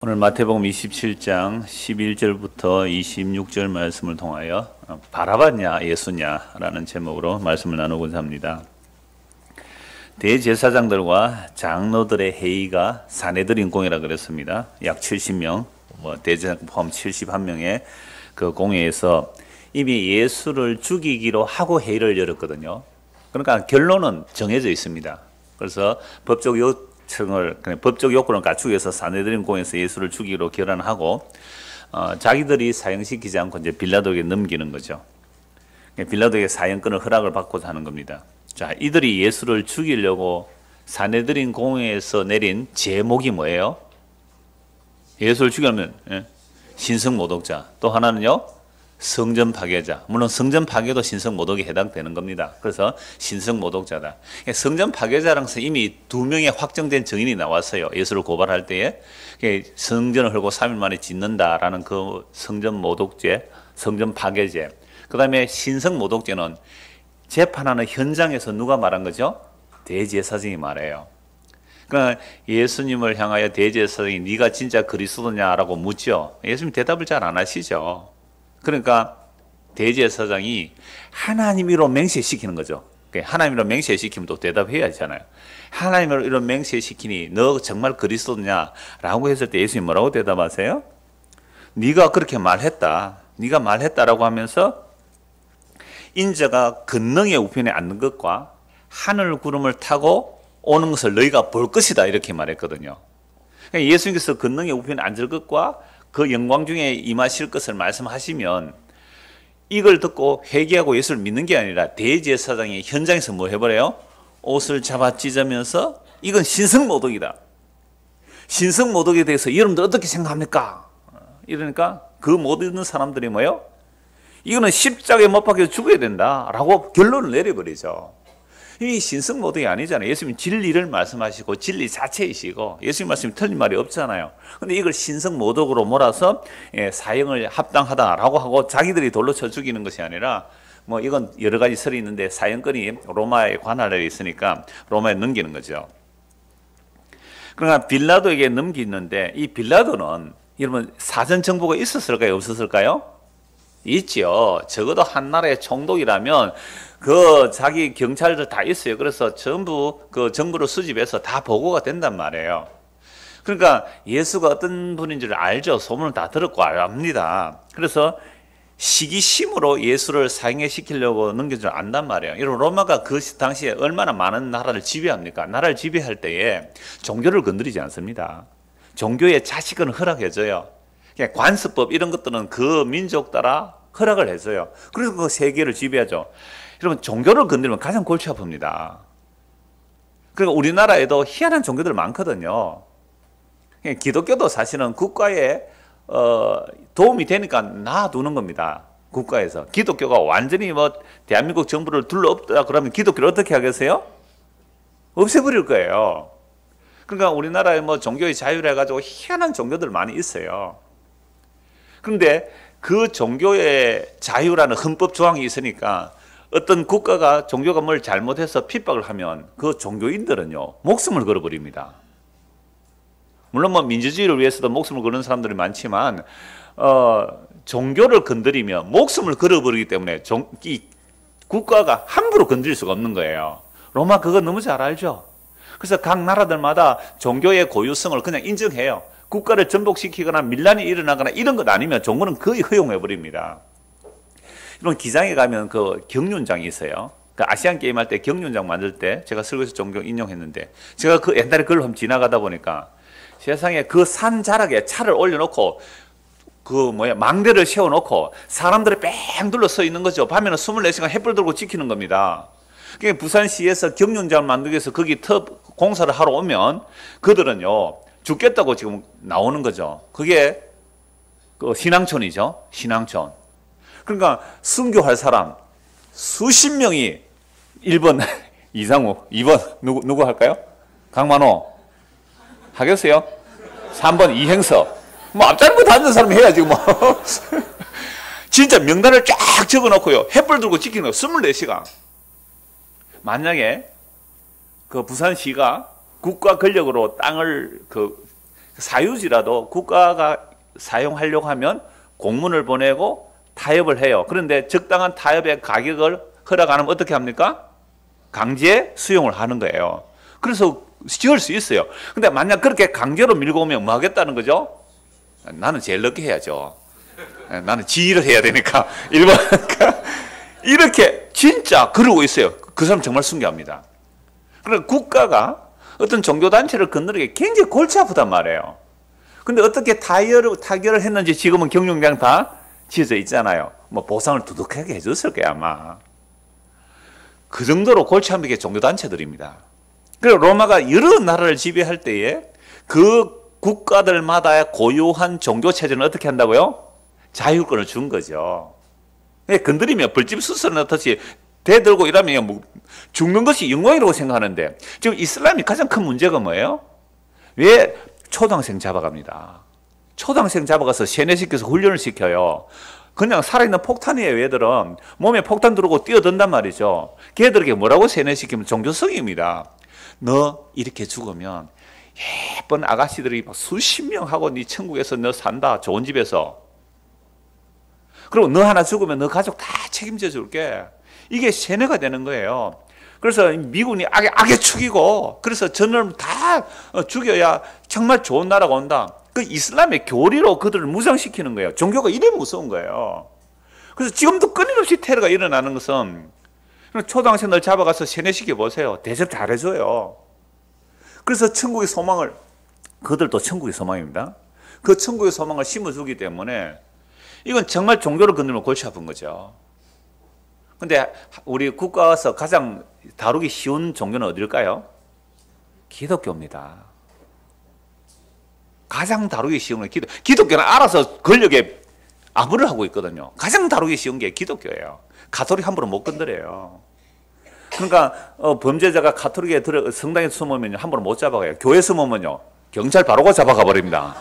오늘 마태복음 27장 11절부터 26절 말씀을 통하여 바라바냐 예수냐라는 제목으로 말씀을 나누고자 합니다. 대제사장들과 장로들의 회의가 사내들인 공회라 그랬습니다. 약 70명, 대제사장 포함 71명의 그 공회에서 이미 예수를 죽이기로 하고 회의를 열었거든요. 그러니까 결론은 정해져 있습니다. 그래서 법적 요건을 갖추기 위해서 사내들인 공회에서 예수를 죽이기로 결단하고 자기들이 사형시키지 않고 이제 빌라도에게 넘기는 거죠. 빌라도에게 사형권을 허락을 받고자 하는 겁니다. 자, 이들이 예수를 죽이려고 사내들인 공회에서 내린 제목이 뭐예요? 예수를 죽이려면 신성모독자, 또 하나는요 성전 파괴자. 물론 성전 파괴도 신성모독에 해당되는 겁니다. 그래서 신성모독자다. 성전 파괴자랑서 이미 2명의 확정된 증인이 나왔어요. 예수를 고발할 때에 성전을 헐고 3일 만에 짓는다라는 그 성전 모독죄, 성전 파괴죄. 그 다음에 신성모독죄는 재판하는 현장에서 누가 말한 거죠? 대제사장이 말해요. 그러니까 예수님을 향하여 대제사장이 네가 진짜 그리스도냐라고 묻죠. 예수님 대답을 잘 안 하시죠. 그러니까 대제사장이 하나님으로 맹세시키는 거죠. 하나님으로 맹세시키면 또 대답해야 하잖아요. 하나님으로 이런 맹세시키니 너 정말 그리스도냐? 라고 했을 때 예수님 뭐라고 대답하세요? 네가 그렇게 말했다. 네가 말했다라고 하면서 인자가 권능의 우편에 앉는 것과 하늘 구름을 타고 오는 것을 너희가 볼 것이다. 이렇게 말했거든요. 그러니까 예수님께서 권능의 우편에 앉을 것과 그 영광 중에 임하실 것을 말씀하시면 이걸 듣고 회개하고 예수를 믿는 게 아니라 대제사장이 현장에서 뭐 해버려요? 옷을 잡아 찢으면서 이건 신성모독이다. 신성모독에 대해서 여러분들 어떻게 생각합니까? 이러니까 그 모든 사람들이 뭐예요? 이거는 십자가에 못 박혀 죽어야 된다라고 결론을 내려버리죠. 이 신성모독이 아니잖아요. 예수님이 진리를 말씀하시고 진리 자체이시고 예수님 말씀이 틀린 말이 없잖아요. 근데 이걸 신성모독으로 몰아서 사형을 합당하다라고 하고 자기들이 돌로 쳐 죽이는 것이 아니라 뭐 이건 여러 가지 설이 있는데 사형권이 로마에 관할에 있으니까 로마에 넘기는 거죠. 그러니까 빌라도에게 넘기는데 이 빌라도는 여러분 사전 정보가 있었을까요? 없었을까요? 있죠. 적어도 한 나라의 총독이라면 그 자기 경찰들 다 있어요. 그래서 전부 그 정보를 수집해서 다 보고가 된단 말이에요. 그러니까 예수가 어떤 분인지를 알죠. 소문을 다 들었고 압니다. 그래서 시기심으로 예수를 사형시키려고 넘긴 줄 안단 말이에요. 여러분 로마가 그 당시에 얼마나 많은 나라를 지배합니까? 나라를 지배할 때에 종교를 건드리지 않습니다. 종교의 자식은 허락해줘요. 관습법 이런 것들은 그 민족 따라 허락을 해줘요. 그래서 그 세계를 지배하죠. 여러분 종교를 건드리면 가장 골치 아픕니다. 그러니까 우리나라에도 희한한 종교들 많거든요. 기독교도 사실은 국가에 도움이 되니까 놔두는 겁니다. 국가에서. 기독교가 완전히 뭐 대한민국 정부를 둘러엎다 그러면 기독교를 어떻게 하겠어요? 없애버릴 거예요. 그러니까 우리나라에 뭐 종교의 자유를 해가지고 희한한 종교들 많이 있어요. 그런데 그 종교의 자유라는 헌법 조항이 있으니까 어떤 국가가 종교가 뭘 잘못해서 핍박을 하면 그 종교인들은요 목숨을 걸어버립니다. 물론 뭐 민주주의를 위해서도 목숨을 거는 사람들이 많지만 종교를 건드리면 목숨을 걸어버리기 때문에 이 국가가 함부로 건드릴 수가 없는 거예요. 로마 그거 너무 잘 알죠. 그래서 각 나라들마다 종교의 고유성을 그냥 인정해요. 국가를 전복시키거나 밀란이 일어나거나 이런 것 아니면 종교는 거의 허용해버립니다. 이런 기장에 가면 그 경륜장이 있어요. 그 아시안 게임 할 때 경륜장 만들 때 제가 설교에서 종종 인용했는데 제가 그 옛날에 그걸 한번 지나가다 보니까 세상에 그 산 자락에 차를 올려놓고 망대를 세워놓고 사람들이 뺑 둘러서 있는 거죠. 밤에는 24시간 햇불 들고 지키는 겁니다. 그러니까 부산시에서 경륜장을 만들기 위해서 거기 공사를 하러 오면 그들은요 죽겠다고 지금 나오는 거죠. 그게 그 신앙촌이죠. 신앙촌. 그러니까 순교할 사람 수십 명이 1번 이상욱, 2번 누구 할까요? 강만호 하겠어요? 3번 이행석. 뭐 앞자리부터 앉은 사람이 해야지 뭐. 진짜 명단을 쫙 적어놓고요. 햇불 들고 지키는 거 24시간. 만약에 그 부산시가 국가 권력으로 땅을 사유지라도 국가가 사용하려고 하면 공문을 보내고 타협을 해요. 그런데 적당한 타협의 가격을 허락 안 하면 어떻게 합니까? 강제 수용을 하는 거예요. 그래서 지을 수 있어요. 근데 만약 그렇게 강제로 밀고 오면 뭐 하겠다는 거죠? 나는 제일 늦게 해야죠. 나는 지휘를 해야 되니까. 일본 이렇게 진짜 그러고 있어요. 그 사람 정말 순교합니다. 그러니까 국가가 어떤 종교단체를 건드리기 굉장히 골치 아프단 말이에요. 근데 어떻게 타결을 했는지 지금은 경영장 다 지어져 있잖아요. 뭐 보상을 두둑하게 해줬을 거야, 아마. 그 정도로 골치 아픈 게 종교단체들입니다. 그리고 로마가 여러 나라를 지배할 때에 그 국가들마다 고유한 종교체제는 어떻게 한다고요? 자율권을 준 거죠. 건드리면 벌집 수술을 넣듯이 대들고 이러면 뭐 죽는 것이 영광이라고 생각하는데 지금 이슬람이 가장 큰 문제가 뭐예요? 왜 초등학생 잡아갑니다. 초등학생 잡아가서 세뇌시켜서 훈련을 시켜요. 그냥 살아있는 폭탄이에요. 얘들은 몸에 폭탄 들어오고 뛰어든단 말이죠. 걔들에게 뭐라고 세뇌시키면 종교성입니다. 너 이렇게 죽으면 예쁜 아가씨들이 막 수십 명 하고 네 천국에서 너 산다. 좋은 집에서. 그리고 너 하나 죽으면 너 가족 다 책임져 줄게. 이게 세뇌가 되는 거예요. 그래서 미군이 악에 죽이고 그래서 전을 다 죽여야 정말 좋은 나라가 온다. 그 이슬람의 교리로 그들을 무장시키는 거예요. 종교가 이래 무서운 거예요. 그래서 지금도 끊임없이 테러가 일어나는 것은 초등학생들 잡아가서 세뇌시켜 보세요. 대접 잘해줘요. 그래서 천국의 소망을, 그들도 천국의 소망입니다. 그 천국의 소망을 심어주기 때문에 이건 정말 종교를 건드리면 골치 아픈 거죠. 근데 우리 국가에서 가장 다루기 쉬운 종교는 어딜까요? 기독교입니다. 가장 다루기 쉬운 건 기독교는 알아서 권력에 아부를 하고 있거든요. 가장 다루기 쉬운 게 기독교예요. 가톨릭 함부로 못 건드려요. 그러니까 범죄자가 가톨릭에 성당에 숨으면 함부로 못 잡아가요. 교회 숨으면요 경찰 바로 잡아가 버립니다.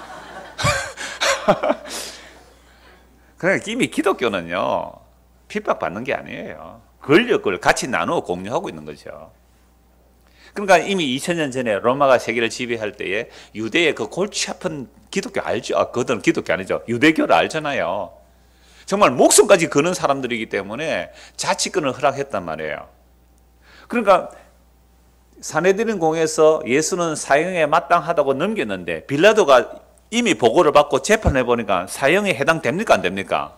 그러니까 이미 기독교는요 핍박받는 게 아니에요. 권력을 같이 나누어 공유하고 있는 거죠. 그러니까 이미 2000년 전에 로마가 세계를 지배할 때에 유대의 그 골치 아픈 기독교 알죠? 그들은 기독교 아니죠. 유대교를 알잖아요. 정말 목숨까지 거는 사람들이기 때문에 자치권을 허락했단 말이에요. 그러니까 사내드린 공에서 예수는 사형에 마땅하다고 넘겼는데 빌라도가 이미 보고를 받고 재판해 보니까 사형에 해당됩니까 안 됩니까?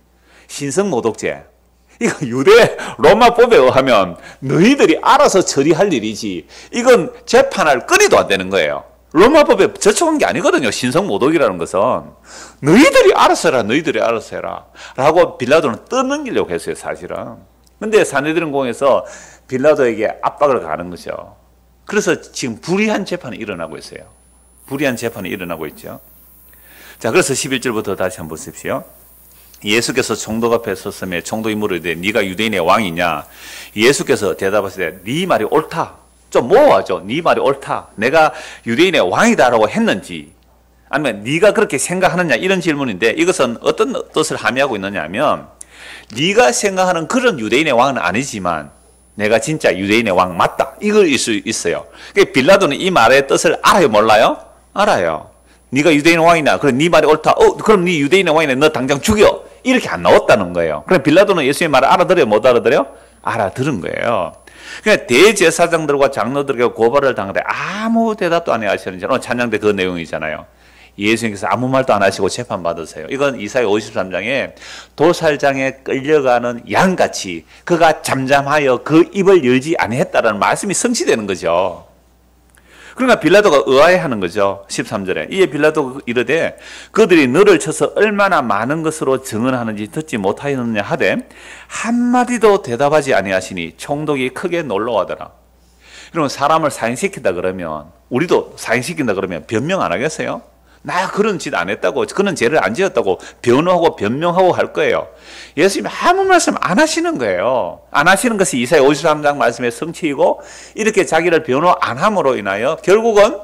신성모독죄. 이거 유대 로마법에 의하면 너희들이 알아서 처리할 일이지 이건 재판할 거리도 안 되는 거예요. 로마법에 저촉한 게 아니거든요. 신성모독이라는 것은 너희들이 알아서 해라, 너희들이 알아서 해라 라고 빌라도는 떠넘기려고 했어요, 사실은. 근데 사내드린 공에서 빌라도에게 압박을 가는 거죠. 그래서 지금 불의한 재판이 일어나고 있어요. 불의한 재판이 일어나고 있죠. 자, 그래서 11절부터 다시 한번 보십시오. 예수께서 총독 앞에 섰으며 총독이 물으되 네가 유대인의 왕이냐? 예수께서 대답하시되 네 말이 옳다. 좀 모호하죠. 네 말이 옳다. 내가 유대인의 왕이다라고 했는지 아니면 네가 그렇게 생각하느냐 이런 질문인데 이것은 어떤 뜻을 함의하고 있느냐 하면 네가 생각하는 그런 유대인의 왕은 아니지만 내가 진짜 유대인의 왕 맞다. 이걸 수 있어요. 그러니까 빌라도는 이 말의 뜻을 알아요, 몰라요? 알아요. 네가 유대인의 왕이냐? 그럼 네 말이 옳다. 그럼 네 유대인의 왕이네. 너 당장 죽여. 이렇게 안 나왔다는 거예요. 그럼 빌라도는 예수의 말을 알아들어요, 못 알아들어요? 알아들은 거예요. 그러니까 대제사장들과 장로들에게 고발을 당하되 아무 대답도 안 하시는지 오늘 찬양대 그 내용이잖아요. 예수님께서 아무 말도 안 하시고 재판받으세요. 이건 이사야 53장에 도살장에 끌려가는 양같이 그가 잠잠하여 그 입을 열지 아니했다라는 말씀이 성취되는 거죠. 그러니까 빌라도가 의아해하는 거죠. 13절에 이에 빌라도가 이르되 그들이 너를 쳐서 얼마나 많은 것으로 증언하는지 듣지 못하였느냐 하되 한마디도 대답하지 아니하시니 총독이 크게 놀라워하더라. 그러면 사람을 사형시킨다 그러면 우리도 사형시킨다 그러면 변명 안 하겠어요? 나 그런 짓 안 했다고, 그런 죄를 안 지었다고 변호하고 변명하고 할 거예요. 예수님이 아무 말씀 안 하시는 거예요. 안 하시는 것이 이사야 53장 말씀의 성취이고 이렇게 자기를 변호 안 함으로 인하여 결국은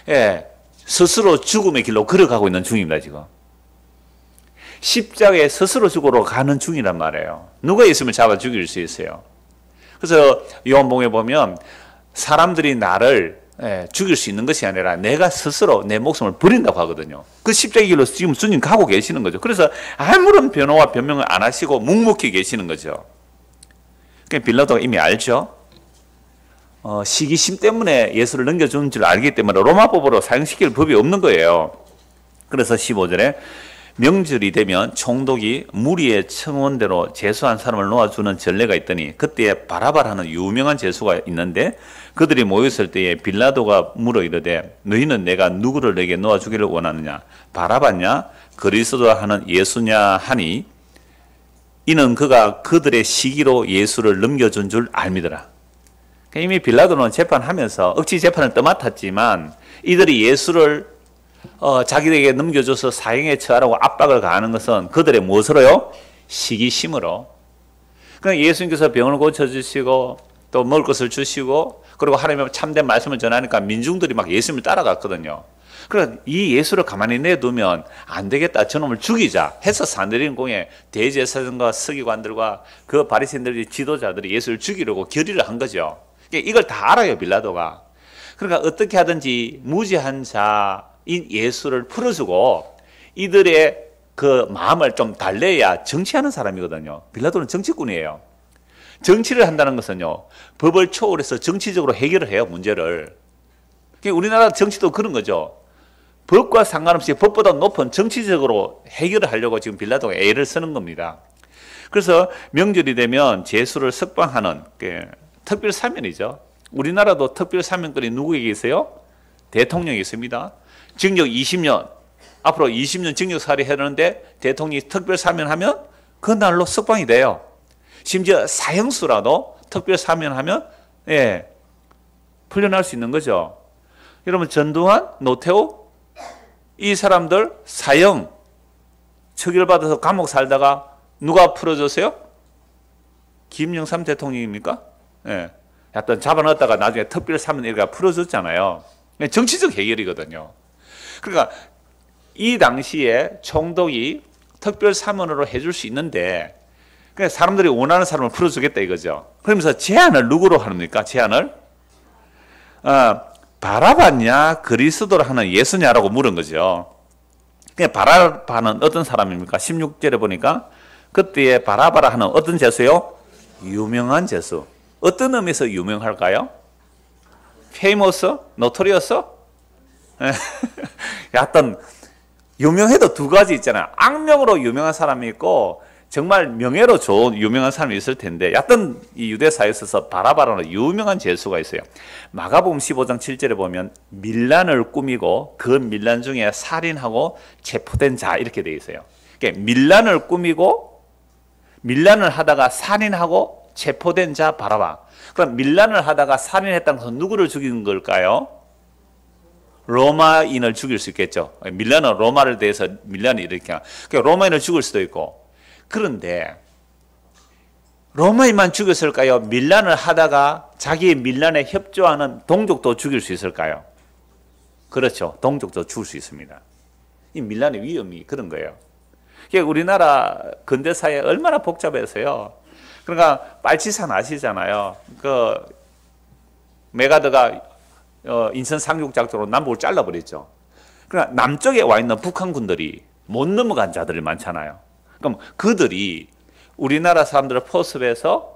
스스로 죽음의 길로 걸어가고 있는 중입니다. 지금 십자가에 스스로 죽으러 가는 중이란 말이에요. 누가 예수님을 잡아 죽일 수 있어요? 그래서 요한복음에 보면 사람들이 나를 죽일 수 있는 것이 아니라 내가 스스로 내 목숨을 버린다고 하거든요. 그 십자가의 길로 지금 주님 가고 계시는 거죠. 그래서 아무런 변호와 변명을 안 하시고 묵묵히 계시는 거죠. 그러니까 빌라도가 이미 알죠. 시기심 때문에 예수를 넘겨준 줄 알기 때문에 로마법으로 사형시킬 법이 없는 거예요. 그래서 15절에 명절이 되면 총독이 무리의 청원대로 제수한 사람을 놓아주는 전례가 있더니 그때에 바라바라는 유명한 제수가 있는데 그들이 모였을 때에 빌라도가 물어 이르되 너희는 내가 누구를 내게 놓아주기를 원하느냐 바라바냐 그리스도 하는 예수냐 하니 이는 그가 그들의 시기로 예수를 넘겨준 줄 알미더라. 이미 빌라도는 재판하면서 억지 재판을 떠맡았지만 이들이 예수를 자기에게 넘겨줘서 사형에 처하라고 압박을 가하는 것은 그들의 무엇으로요? 시기심으로. 그러니까 예수님께서 병을 고쳐주시고 또 먹을 것을 주시고 그리고 하나님의 참된 말씀을 전하니까 민중들이 막 예수님을 따라갔거든요. 그러니까 이 예수를 가만히 내두면 안 되겠다. 저놈을 죽이자 해서 산헤드린 공회 대제사장과 서기관들과 그 바리새인들이 지도자들이 예수를 죽이려고 결의를 한 거죠. 그러니까 이걸 다 알아요, 빌라도가. 그러니까 어떻게 하든지 무죄한 자인 예수를 풀어주고 이들의 그 마음을 좀 달래야 정치하는 사람이거든요. 빌라도는 정치꾼이에요. 정치를 한다는 것은요, 법을 초월해서 정치적으로 해결을 해요, 문제를. 우리나라 정치도 그런 거죠. 법과 상관없이 법보다 높은 정치적으로 해결을 하려고 지금 빌라도가 애를 쓰는 겁니다. 그래서 명절이 되면 제수를 석방하는 특별 사면이죠. 우리나라도 특별 사면권이 누구에게 있어요? 대통령이 있습니다. 징역 20년, 앞으로 20년 징역 살이 하는데 대통령이 특별 사면하면 그 날로 석방이 돼요. 심지어 사형수라도 특별 사면하면 풀려날 수 있는 거죠. 여러분 전두환, 노태우 이 사람들 사형 처결받아서 감옥 살다가 누가 풀어줬어요? 김영삼 대통령입니까? 약간 잡아넣었다가 나중에 특별 사면 이렇게 풀어줬잖아요. 정치적 해결이거든요. 그러니까 이 당시에 총독이 특별 사면으로 해줄 수 있는데 그러니까 사람들이 원하는 사람을 풀어주겠다 이거죠. 그러면서 제안을 누구로 합니까? 제안을 바라바냐 그리스도를 하는 예수냐라고 물은 거죠. 그러니까 바라바는 어떤 사람입니까? 16절에 보니까 그때에 바라바라 하는 어떤 제수요? 유명한 제수. 어떤 의미에서 유명할까요? famous? notorious? 약간 유명해도 두 가지 있잖아요. 악명으로 유명한 사람이 있고 정말 명예로 좋은 유명한 사람이 있을 텐데 약간 이 유대사에 있어서 바라바라는 유명한 제수가 있어요. 마가복음 15장 7절에 보면 밀란을 꾸미고 그 밀란 중에 살인하고 체포된 자 이렇게 되어 있어요. 그러니까 밀란을 꾸미고 밀란을 하다가 살인하고 체포된 자 바라바. 그럼 밀란을 하다가 살인했다는 것은 누구를 죽인 걸까요? 로마인을 죽일 수 있겠죠. 밀란은 로마를 대해서 밀란이 이렇게 그러니까 로마인을 죽일 수도 있고. 그런데 로마인만 죽였을까요? 밀란을 하다가 자기의 밀란에 협조하는 동족도 죽일 수 있을까요? 그렇죠. 동족도 죽을 수 있습니다. 이 밀란의 위험이 그런 거예요. 그러니까 우리나라 근대사회 얼마나 복잡해서요. 그러니까 빨치산 아시잖아요. 그 메가드가 인천 상륙작전으로 남북을 잘라버렸죠. 그러니까 남쪽에 와 있는 북한군들이 못 넘어간 자들이 많잖아요. 그럼 그들이 우리나라 사람들을 포섭해서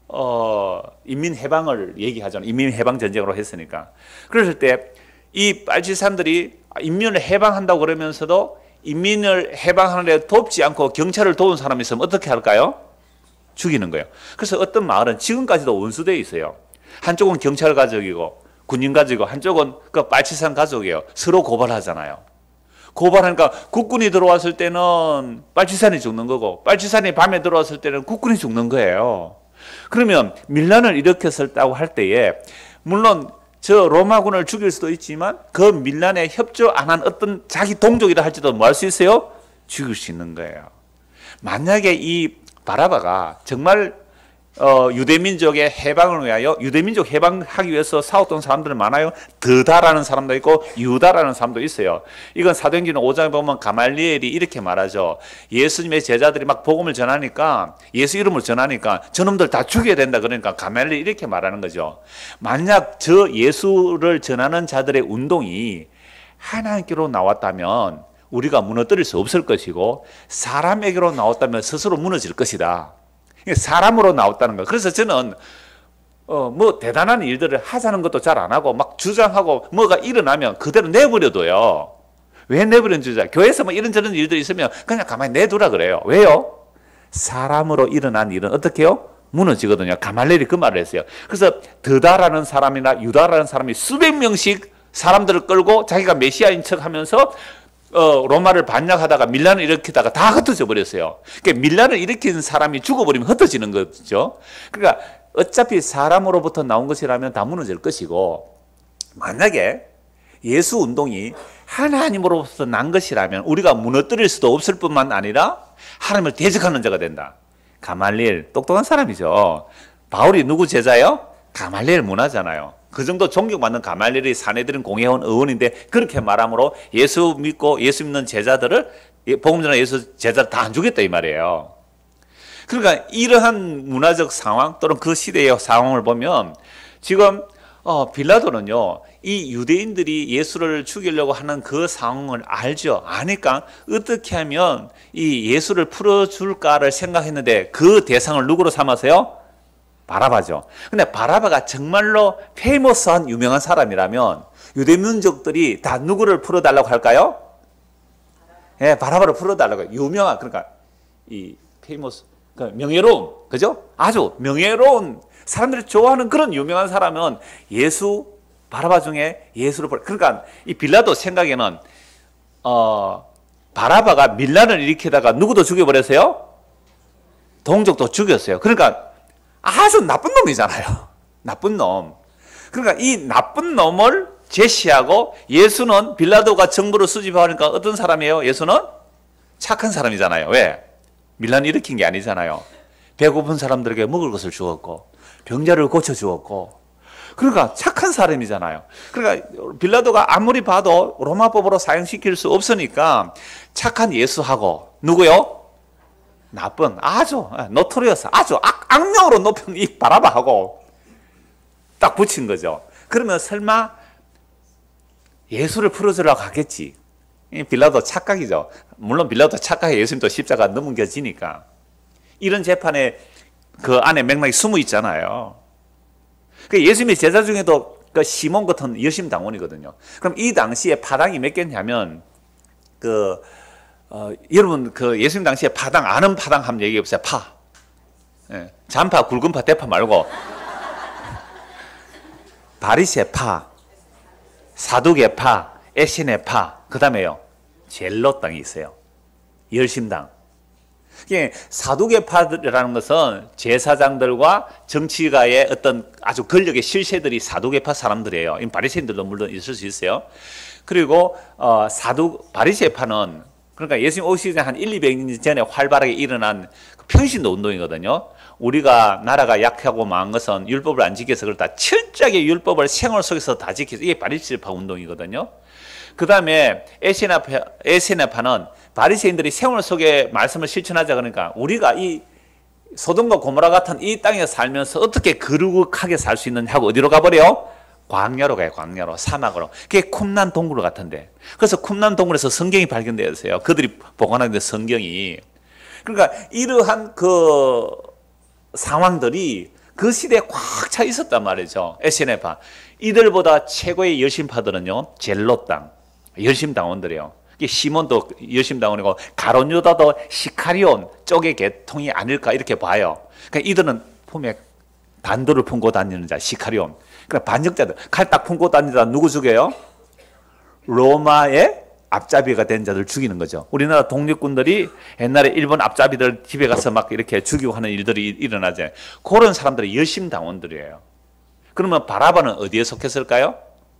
인민해방을 얘기하잖아요. 인민해방전쟁으로 했으니까. 그랬을 때 이 빨치산들이 인민을 해방한다고 그러면서도 인민을 해방하는 데 돕지 않고 경찰을 도운 사람이 있으면 어떻게 할까요? 죽이는 거예요. 그래서 어떤 마을은 지금까지도 원수되어 있어요. 한쪽은 경찰 가족이고 군인 가족이고 한쪽은 그 빨치산 가족이에요. 서로 고발하잖아요. 고발하니까 국군이 들어왔을 때는 빨치산이 죽는 거고 빨치산이 밤에 들어왔을 때는 국군이 죽는 거예요. 그러면 밀란을 일으켰었다고 할 때에 물론 저 로마군을 죽일 수도 있지만 그 밀란에 협조 안 한 어떤 자기 동족이라 할지도 뭐 할 수 있어요? 죽일 수 있는 거예요. 만약에 이 바라바가 정말 유대민족의 해방을 위하여, 유대민족 해방하기 위해서 싸웠던 사람들은 많아요. 드다라는 사람도 있고 유다라는 사람도 있어요. 이건 사도행전 5장에 보면 가말리엘이 이렇게 말하죠. 예수님의 제자들이 막 복음을 전하니까, 예수 이름을 전하니까 저놈들 다 죽여야 된다. 그러니까 가말리엘이 이렇게 말하는 거죠. 만약 저 예수를 전하는 자들의 운동이 하나님께로 나왔다면 우리가 무너뜨릴 수 없을 것이고, 사람에게로 나왔다면 스스로 무너질 것이다. 사람으로 나왔다는 거. 그래서 저는 뭐 대단한 일들을 하자는 것도 잘 안 하고 막 주장하고 뭐가 일어나면 그대로 내버려둬요. 왜 내버려두자? 교회에서 뭐 이런저런 일들이 있으면 그냥 가만히 내두라 그래요. 왜요? 사람으로 일어난 일은 어떻게 해요? 무너지거든요. 가말리엘이 그 말을 했어요. 그래서 드다라는 사람이나 유다라는 사람이 수백 명씩 사람들을 끌고 자기가 메시아인 척 하면서 로마를 반역하다가 밀란을 일으키다가 다 흩어져 버렸어요. 그러니까 밀란을 일으킨 사람이 죽어버리면 흩어지는 거죠. 그러니까 어차피 사람으로부터 나온 것이라면 다 무너질 것이고, 만약에 예수 운동이 하나님으로부터 난 것이라면 우리가 무너뜨릴 수도 없을 뿐만 아니라 하나님을 대적하는 자가 된다. 가말리엘 똑똑한 사람이죠. 바울이 누구 제자예요? 가말리엘 문화잖아요. 그 정도 존경받는 가말리엘이 사내들은 공회원 의원인데 그렇게 말함으로 예수 믿고 예수 믿는 제자들을, 복음 전하는 예수 제자를 다 안 죽였다 이 말이에요. 그러니까 이러한 문화적 상황 또는 그 시대의 상황을 보면 지금 빌라도는요, 이 유대인들이 예수를 죽이려고 하는 그 상황을 알죠. 아니까 어떻게 하면 이 예수를 풀어줄까를 생각했는데 그 대상을 누구로 삼았어요? 바라바죠. 근데 바라바가 정말로 페이머스한 유명한 사람이라면 유대민족들이 다 누구를 풀어달라고 할까요? 예, 바라바를 풀어달라고 해요. 유명한, 그러니까 이 페이머스, 명예로운, 그죠? 아주 명예로운 사람들이 좋아하는 그런 유명한 사람은 예수, 바라바 중에 예수를 그러니까 이 빌라도 생각에는 바라바가 밀란을 일으키다가 누구도 죽여버렸어요? 동족도 죽였어요. 그러니까 아주 나쁜 놈이잖아요. 나쁜 놈. 그러니까 이 나쁜 놈을 제시하고, 예수는 빌라도가 정보를 수집하니까 어떤 사람이에요? 예수는 착한 사람이잖아요. 왜? 밀란 일으킨 게 아니잖아요. 배고픈 사람들에게 먹을 것을 주었고 병자를 고쳐주었고, 그러니까 착한 사람이잖아요. 그러니까 빌라도가 아무리 봐도 로마법으로 사형시킬 수 없으니까 착한 예수하고 누구요? 나쁜, 아주 노토리어스, 아주 악명으로 높은 이 바라바하고 딱 붙인 거죠. 그러면 설마 예수를 풀어주려고 하겠지. 빌라도 착각이죠. 물론 빌라도 착각해 예수님도 십자가 넘겨지니까. 이런 재판에 그 안에 맥락이 숨어 있잖아요. 그 예수님의 제자 중에도 그 시몬 같은 여심당원이거든요. 그럼 이 당시에 파당이 몇 개냐면 여러분 그 예수님 당시에 파당, 아는 파당 한번 얘기해 보세요. 파. 예, 잔파, 굵은파, 대파 말고 바리새파, 사두개파, 에세네파, 그 다음에요 젤롯당이 있어요. 열심당. 사두개파라는 것은 제사장들과 정치가의 어떤 아주 권력의 실세들이 사두개파 사람들이에요. 바리새인들도 물론 있을 수 있어요. 그리고 바리새파는, 그러니까 예수님 오시기 전에 한 100~200년 전에 활발하게 일어난 평신도 운동이거든요. 우리가 나라가 약하고 망한 것은 율법을 안 지켜서 그렇다. 철저하게 율법을 생활 속에서 다 지켜서, 이게 바리새파 운동이거든요. 그 다음에 에세나파는 바리새인들이 생활 속에 말씀을 실천하자 그러니까 우리가 이 소돔과 고모라 같은 이 땅에 살면서 어떻게 거룩하게 살 수 있느냐 하고 어디로 가버려요? 광야로 가요. 광야로, 사막으로. 그게 쿰란 동굴 같은데, 그래서 쿰란 동굴에서 성경이 발견되었어요. 그들이 보관하는 데 성경이. 그러니까 이러한 그 상황들이 그 시대에 꽉 차 있었단 말이죠. 에세네파. 이들보다 최고의 열심파들은요, 젤롯당, 열심당원들이에요. 시몬도 열심당원이고 가룟 유다도 시카리온 쪽의 계통이 아닐까 이렇게 봐요. 그러니까 이들은 품에 단도를 품고 다니는 자, 시카리온. 그러니까 반역자들, 칼 딱 품고 다니다 누구 죽여요? 로마의 앞잡이가 된 자들 죽이는 거죠. 우리나라 독립군들이 옛날에 일본 앞잡이들 집에 가서 막 이렇게 죽이고 하는 일들이 일어나죠. 그런 사람들이 열심당원들이에요. 그러면 바라바는 어디에 속했을까요?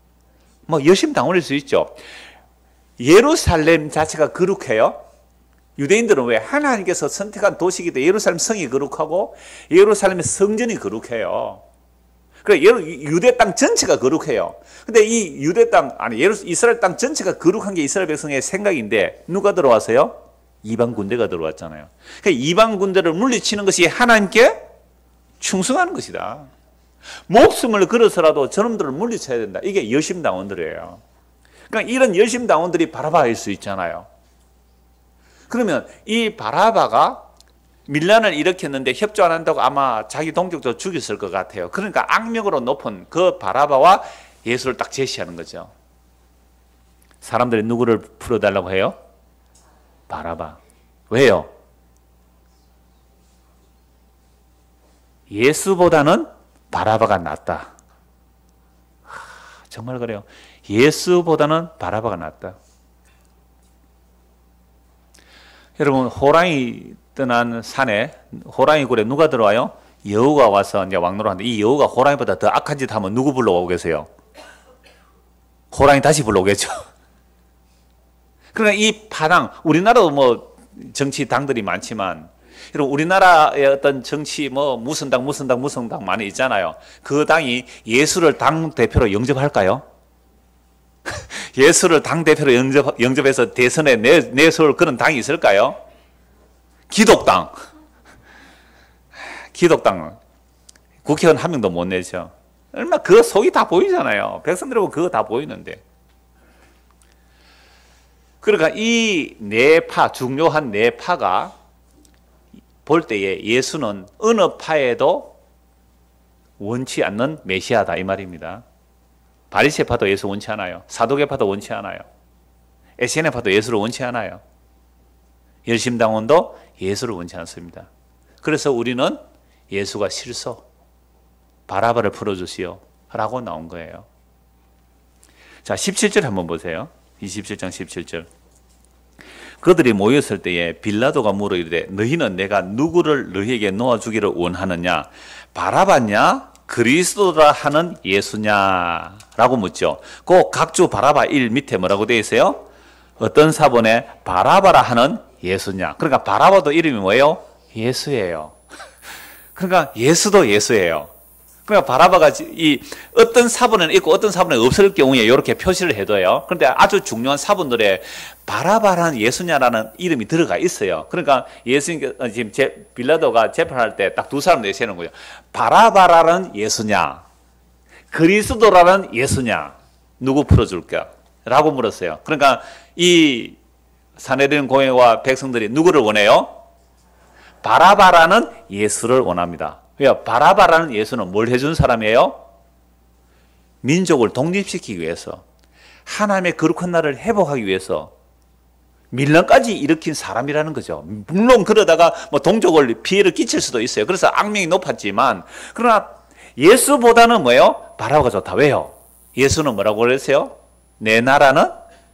뭐 열심당원일 수 있죠. 예루살렘 자체가 거룩해요? 유대인들은 왜 하나님께서 선택한 도시이기 때문에 예루살렘 성이 거룩하고 예루살렘의 성전이 거룩해요. 그래 유대 땅 전체가 거룩해요. 근데 이 유대 땅 아니 이스라엘 땅 전체가 거룩한 게 이스라엘 백성의 생각인데 누가 들어와서요? 이방 군대가 들어왔잖아요. 그러니까 이방 군대를 물리치는 것이 하나님께 충성하는 것이다. 목숨을 걸어서라도 저놈들을 물리쳐야 된다. 이게 열심당원들이에요. 그러니까 이런 열심당원들이 바라바일 수 있잖아요. 그러면 이 바라바가 밀란을 일으켰는데 협조 안 한다고 아마 자기 동족도 죽였을 것 같아요. 그러니까 악명으로 높은 그 바라바와 예수를 딱 제시하는 거죠. 사람들이 누구를 풀어달라고 해요? 바라바. 왜요? 예수보다는 바라바가 낫다. 정말 그래요. 예수보다는 바라바가 낫다. 여러분 호랑이 떠난 산에 호랑이 굴에 누가 들어와요? 여우가 와서 이제 왕노를 하는데 이 여우가 호랑이보다 더 악한 짓 하면 누구 불러오겠어요? 호랑이 다시 불러오겠죠. 그러니까 이 파당 우리나라도 뭐 정치 당들이 많지만 여러분 우리나라의 어떤 정치 뭐 무슨 당 많이 있잖아요. 그 당이 예수를 당 대표로 영접할까요? 예수를 당 대표로 영접해서 대선에 내세울 그런 당이 있을까요? 기독당. 국회의원 한 명도 못 내죠. 얼마 그 속이 다 보이잖아요. 백성들 보면 그거 다 보이는데. 그러니까 이 네 파, 중요한 네 파가 볼 때에 예수는 어느 파에도 원치 않는 메시아다 이 말입니다. 바리새파도 예수 원치 않아요. 사두개파도 원치 않아요. 에세네파도 예수를 원치 않아요. 열심당원도 예수를 원치 않습니다. 그래서 우리는 예수가 싫소. 바라바를 풀어주시오. 라고 나온 거예요. 자, 17절 한번 보세요. 27장 17절. 그들이 모였을 때에 빌라도가 물어 이르되 너희는 내가 누구를 너희에게 놓아주기를 원하느냐? 바라바냐? 그리스도라 하는 예수냐? 라고 묻죠. 그 각주 바라바 1 밑에 뭐라고 되어 있어요? 어떤 사본에 바라바라 하는 예수냐? 그러니까 바라바도 이름이 뭐예요? 예수예요. 그러니까 예수도 예수예요. 그러니까 바라바가 이 어떤 사본에는 있고 어떤 사본에 없을 경우에 이렇게 표시를 해둬요. 그런데 아주 중요한 사본들에 바라바라는 예수냐라는 이름이 들어가 있어요. 그러니까 예수님 지금 빌라도가 재판할 때 딱 두 사람 내세우는 거예요. 바라바라는 예수냐, 그리스도라는 예수냐, 누구 풀어줄까? 라고 물었어요. 그러니까 이 산헤드린 공회와 백성들이 누구를 원해요? 바라바라는 예수를 원합니다. 왜요? 바라바라는 예수는 뭘 해준 사람이에요? 민족을 독립시키기 위해서, 하나님의 거룩한 나라를 회복하기 위해서 밀란까지 일으킨 사람이라는 거죠. 물론 그러다가 뭐 동족을 피해를 끼칠 수도 있어요. 그래서 악명이 높았지만, 그러나 예수보다는 뭐예요? 바라바가 좋다. 왜요? 예수는 뭐라고 그랬어요? 내 나라는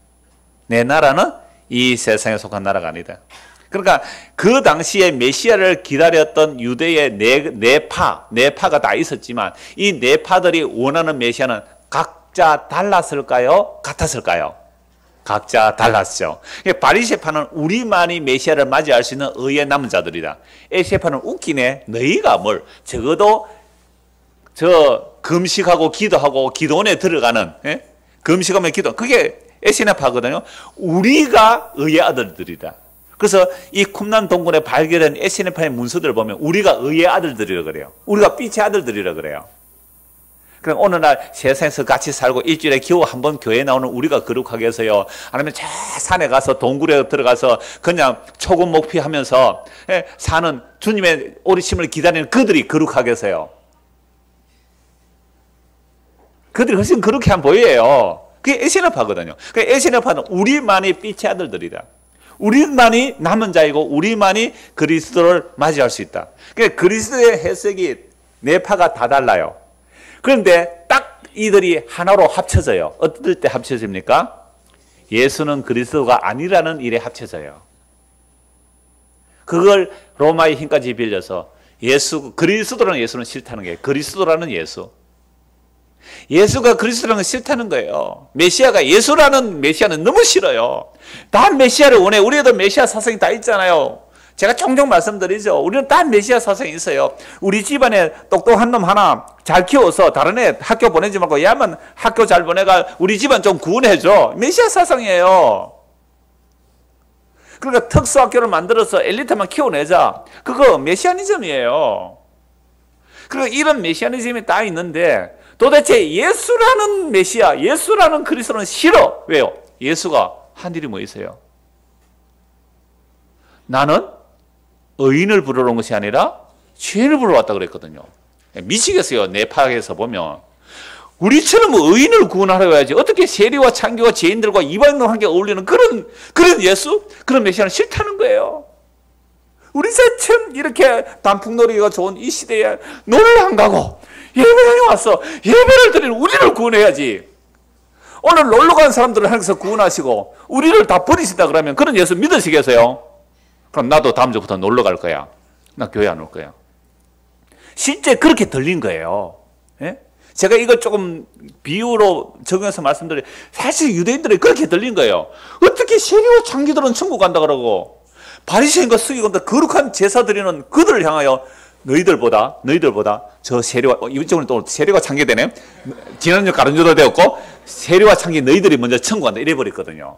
이 세상에 속한 나라가 아니다. 그러니까 그 당시에 메시아를 기다렸던 유대의 네 파가 다 있었지만 이 네 파들이 원하는 메시아는 각자 달랐을까요? 같았을까요? 각자 달랐죠. 바리새파는 우리만이 메시아를 맞이할 수 있는 의의 남은 자들이다. 에세파는 웃기네. 너희가 뭘 적어도 저 금식하고 기도하고 기도원에 들어가는 금식하면 기도 그게 에세네파거든요. 우리가 의의 아들들이다. 그래서 이 쿰란 동굴에 발견된 에세네파의 문서들을 보면 우리가 의의 아들들이라 그래요. 우리가 빛의 아들들이라 그래요. 그럼 어느 날 세상에서 같이 살고 일주일에 겨우 한 번 교회에 나오는 우리가 거룩하게 해서요. 아니면 저 산에 가서 동굴에 들어가서 그냥 초금 목피하면서 사는 주님의 오리심을 기다리는 그들이 거룩하게 해서요. 그들이 훨씬 그렇게 안 보여요. 그게 에세네파거든요. 그 에세네파는 우리만이 빛의 아들들이다. 우리만이 남은 자이고 우리만이 그리스도를 맞이할 수 있다. 그러니까 그리스도의 해석이 네 파가 다 달라요. 그런데 딱 이들이 하나로 합쳐져요. 어떨 때 합쳐집니까? 예수는 그리스도가 아니라는 일에 합쳐져요. 그걸 로마의 힘까지 빌려서 그리스도라는 예수는 싫다는 게 그리스도라는 예수. 예수가 그리스도라는 건 싫다는 거예요. 메시아가 예수라는 메시아는 너무 싫어요. 다 메시아를 원해. 우리도 메시아 사상이 다 있잖아요. 제가 종종 말씀드리죠. 우리는 다 메시아 사상이 있어요. 우리 집안에 똑똑한 놈 하나 잘 키워서 다른 애 학교 보내지 말고 야만 학교 잘 보내가 우리 집안 좀 구원해줘. 메시아 사상이에요. 그러니까 특수학교를 만들어서 엘리트만 키워내자. 그거 메시아니즘이에요. 그러니까 이런 메시아니즘이 다 있는데 도대체 예수라는 메시아, 예수라는 그리스도는 싫어. 왜요? 예수가 한 일이 뭐 있어요? 나는 의인을 부르러 온 것이 아니라 죄인을 부르러 왔다 그랬거든요. 미치겠어요. 내파에서 보면. 우리처럼 의인을 구원하러 와야지. 어떻게 세리와 창교와 죄인들과 이방인과 함께 어울리는 그런 예수? 그런 메시아는 싫다는 거예요. 우리 참 이렇게 단풍놀이가 좋은 이 시대에 놀러 안 가고 예배당에 와서 예배를 드리는 우리를 구원해야지. 오늘 놀러 간 사람들을 하나님께서 구원하시고 우리를 다 버리신다 그러면 그런 예수 믿으시겠어요? 그럼 나도 다음 주부터 놀러 갈 거야. 나 교회 안 올 거야. 실제 그렇게 들린 거예요. 예? 제가 이걸 조금 비유로 적용해서 말씀드려요. 사실 유대인들이 그렇게 들린 거예요. 어떻게 세리와 창기들은 천국 간다 그러고 바리새인과 서기관들 거룩한 제사 드리는 그들을 향하여 너희들보다 저 세리와 이쪽은 또 세리와 창기되네. 지난주 가론유다 되었고 세리와 창기 너희들이 먼저 천국 간다 이래 버렸거든요.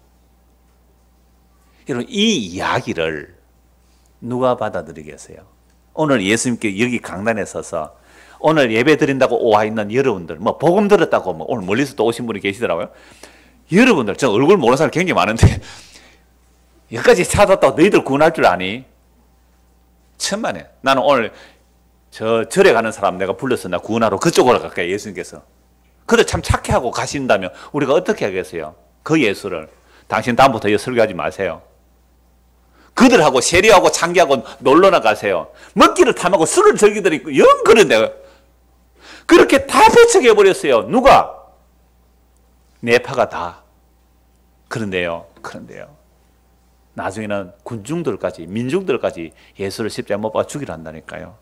여러분 이 이야기를 누가 받아들이겠어요? 오늘 예수님께 여기 강단에 서서 오늘 예배 드린다고 와 있는 여러분들, 뭐 복음 들었다고 뭐 오늘 멀리서 또 오신 분이 계시더라고요. 여러분들, 저 얼굴 모르는 사람 굉장히 많은데 여기까지 찾았다고 너희들 구원할 줄 아니? 천만에. 나는 오늘 저 절에 가는 사람 내가 불러서 나 구원하러 그쪽으로 갈게요. 예수님께서. 그들 참 착해하고 가신다면 우리가 어떻게 하겠어요? 그 예수를. 당신 다음부터 이 설교하지 마세요. 그들하고 세리하고 창기하고 놀러나 가세요. 먹기를 탐하고 술을 즐기더니 영 그런데 그렇게 다 배척해버렸어요. 누가? 내파가 다. 그런데요. 나중에는 군중들까지 민중들까지 예수를 십자가에 못 박아 죽이려 한다니까요.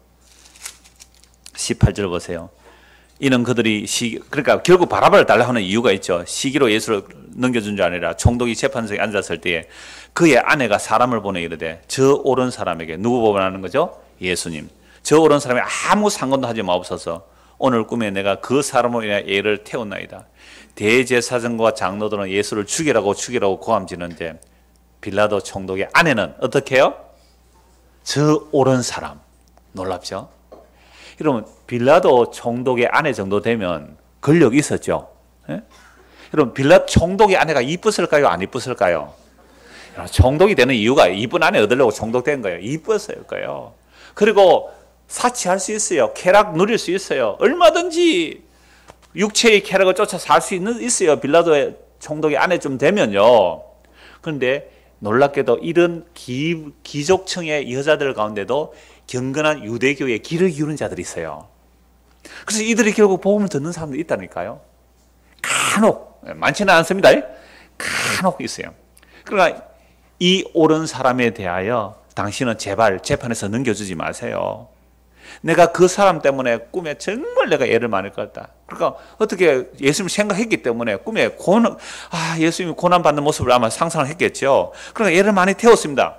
18절 보세요. 이는 그들이 그러니까 결국 바라바를 달라 하는 이유가 있죠. 시기로 예수를 넘겨준 줄 아니라 총독이 재판석에 앉았을 때에 그의 아내가 사람을 보내 이르되 저 옳은 사람에게 누구 보관하는 거죠? 예수님. 저 옳은 사람이 아무 상관도 하지 마옵소서. 오늘 꿈에 내가 그 사람으로 인해 애를 태웠나이다. 대제사장과 장로들은 예수를 죽이라고 고함지는데 빌라도 총독의 아내는 어떻게 해요? 저 옳은 사람. 놀랍죠? 여러분 빌라도 총독의 아내 정도 되면 권력이 있었죠. 예? 여러분 빌라도 총독의 아내가 이뻤을까요? 안 이뻤을까요? 총독이 되는 이유가 이쁜 아내 얻으려고 총독 된 거예요. 이뻤을 거예요. 그리고 사치할 수 있어요. 쾌락 누릴 수 있어요. 얼마든지 육체의 쾌락을 쫓아 살 수 있어요. 빌라도의 총독의 아내쯤 되면요. 그런데 놀랍게도 이런 귀족층의 여자들 가운데도 경건한 유대교에 귀를 기울인 자들이 있어요. 그래서 이들이 결국 복음을 듣는 사람들이 있다니까요. 간혹, 많지는 않습니다. 간혹 있어요. 그러니까 이 옳은 사람에 대하여 당신은 제발 재판에서 넘겨주지 마세요. 내가 그 사람 때문에 꿈에 정말 내가 애를 많이 꿨다. 그러니까 어떻게 예수님을 생각했기 때문에 꿈에 예수님이 고난받는 모습을 아마 상상을 했겠죠. 그러니까 애를 많이 태웠습니다.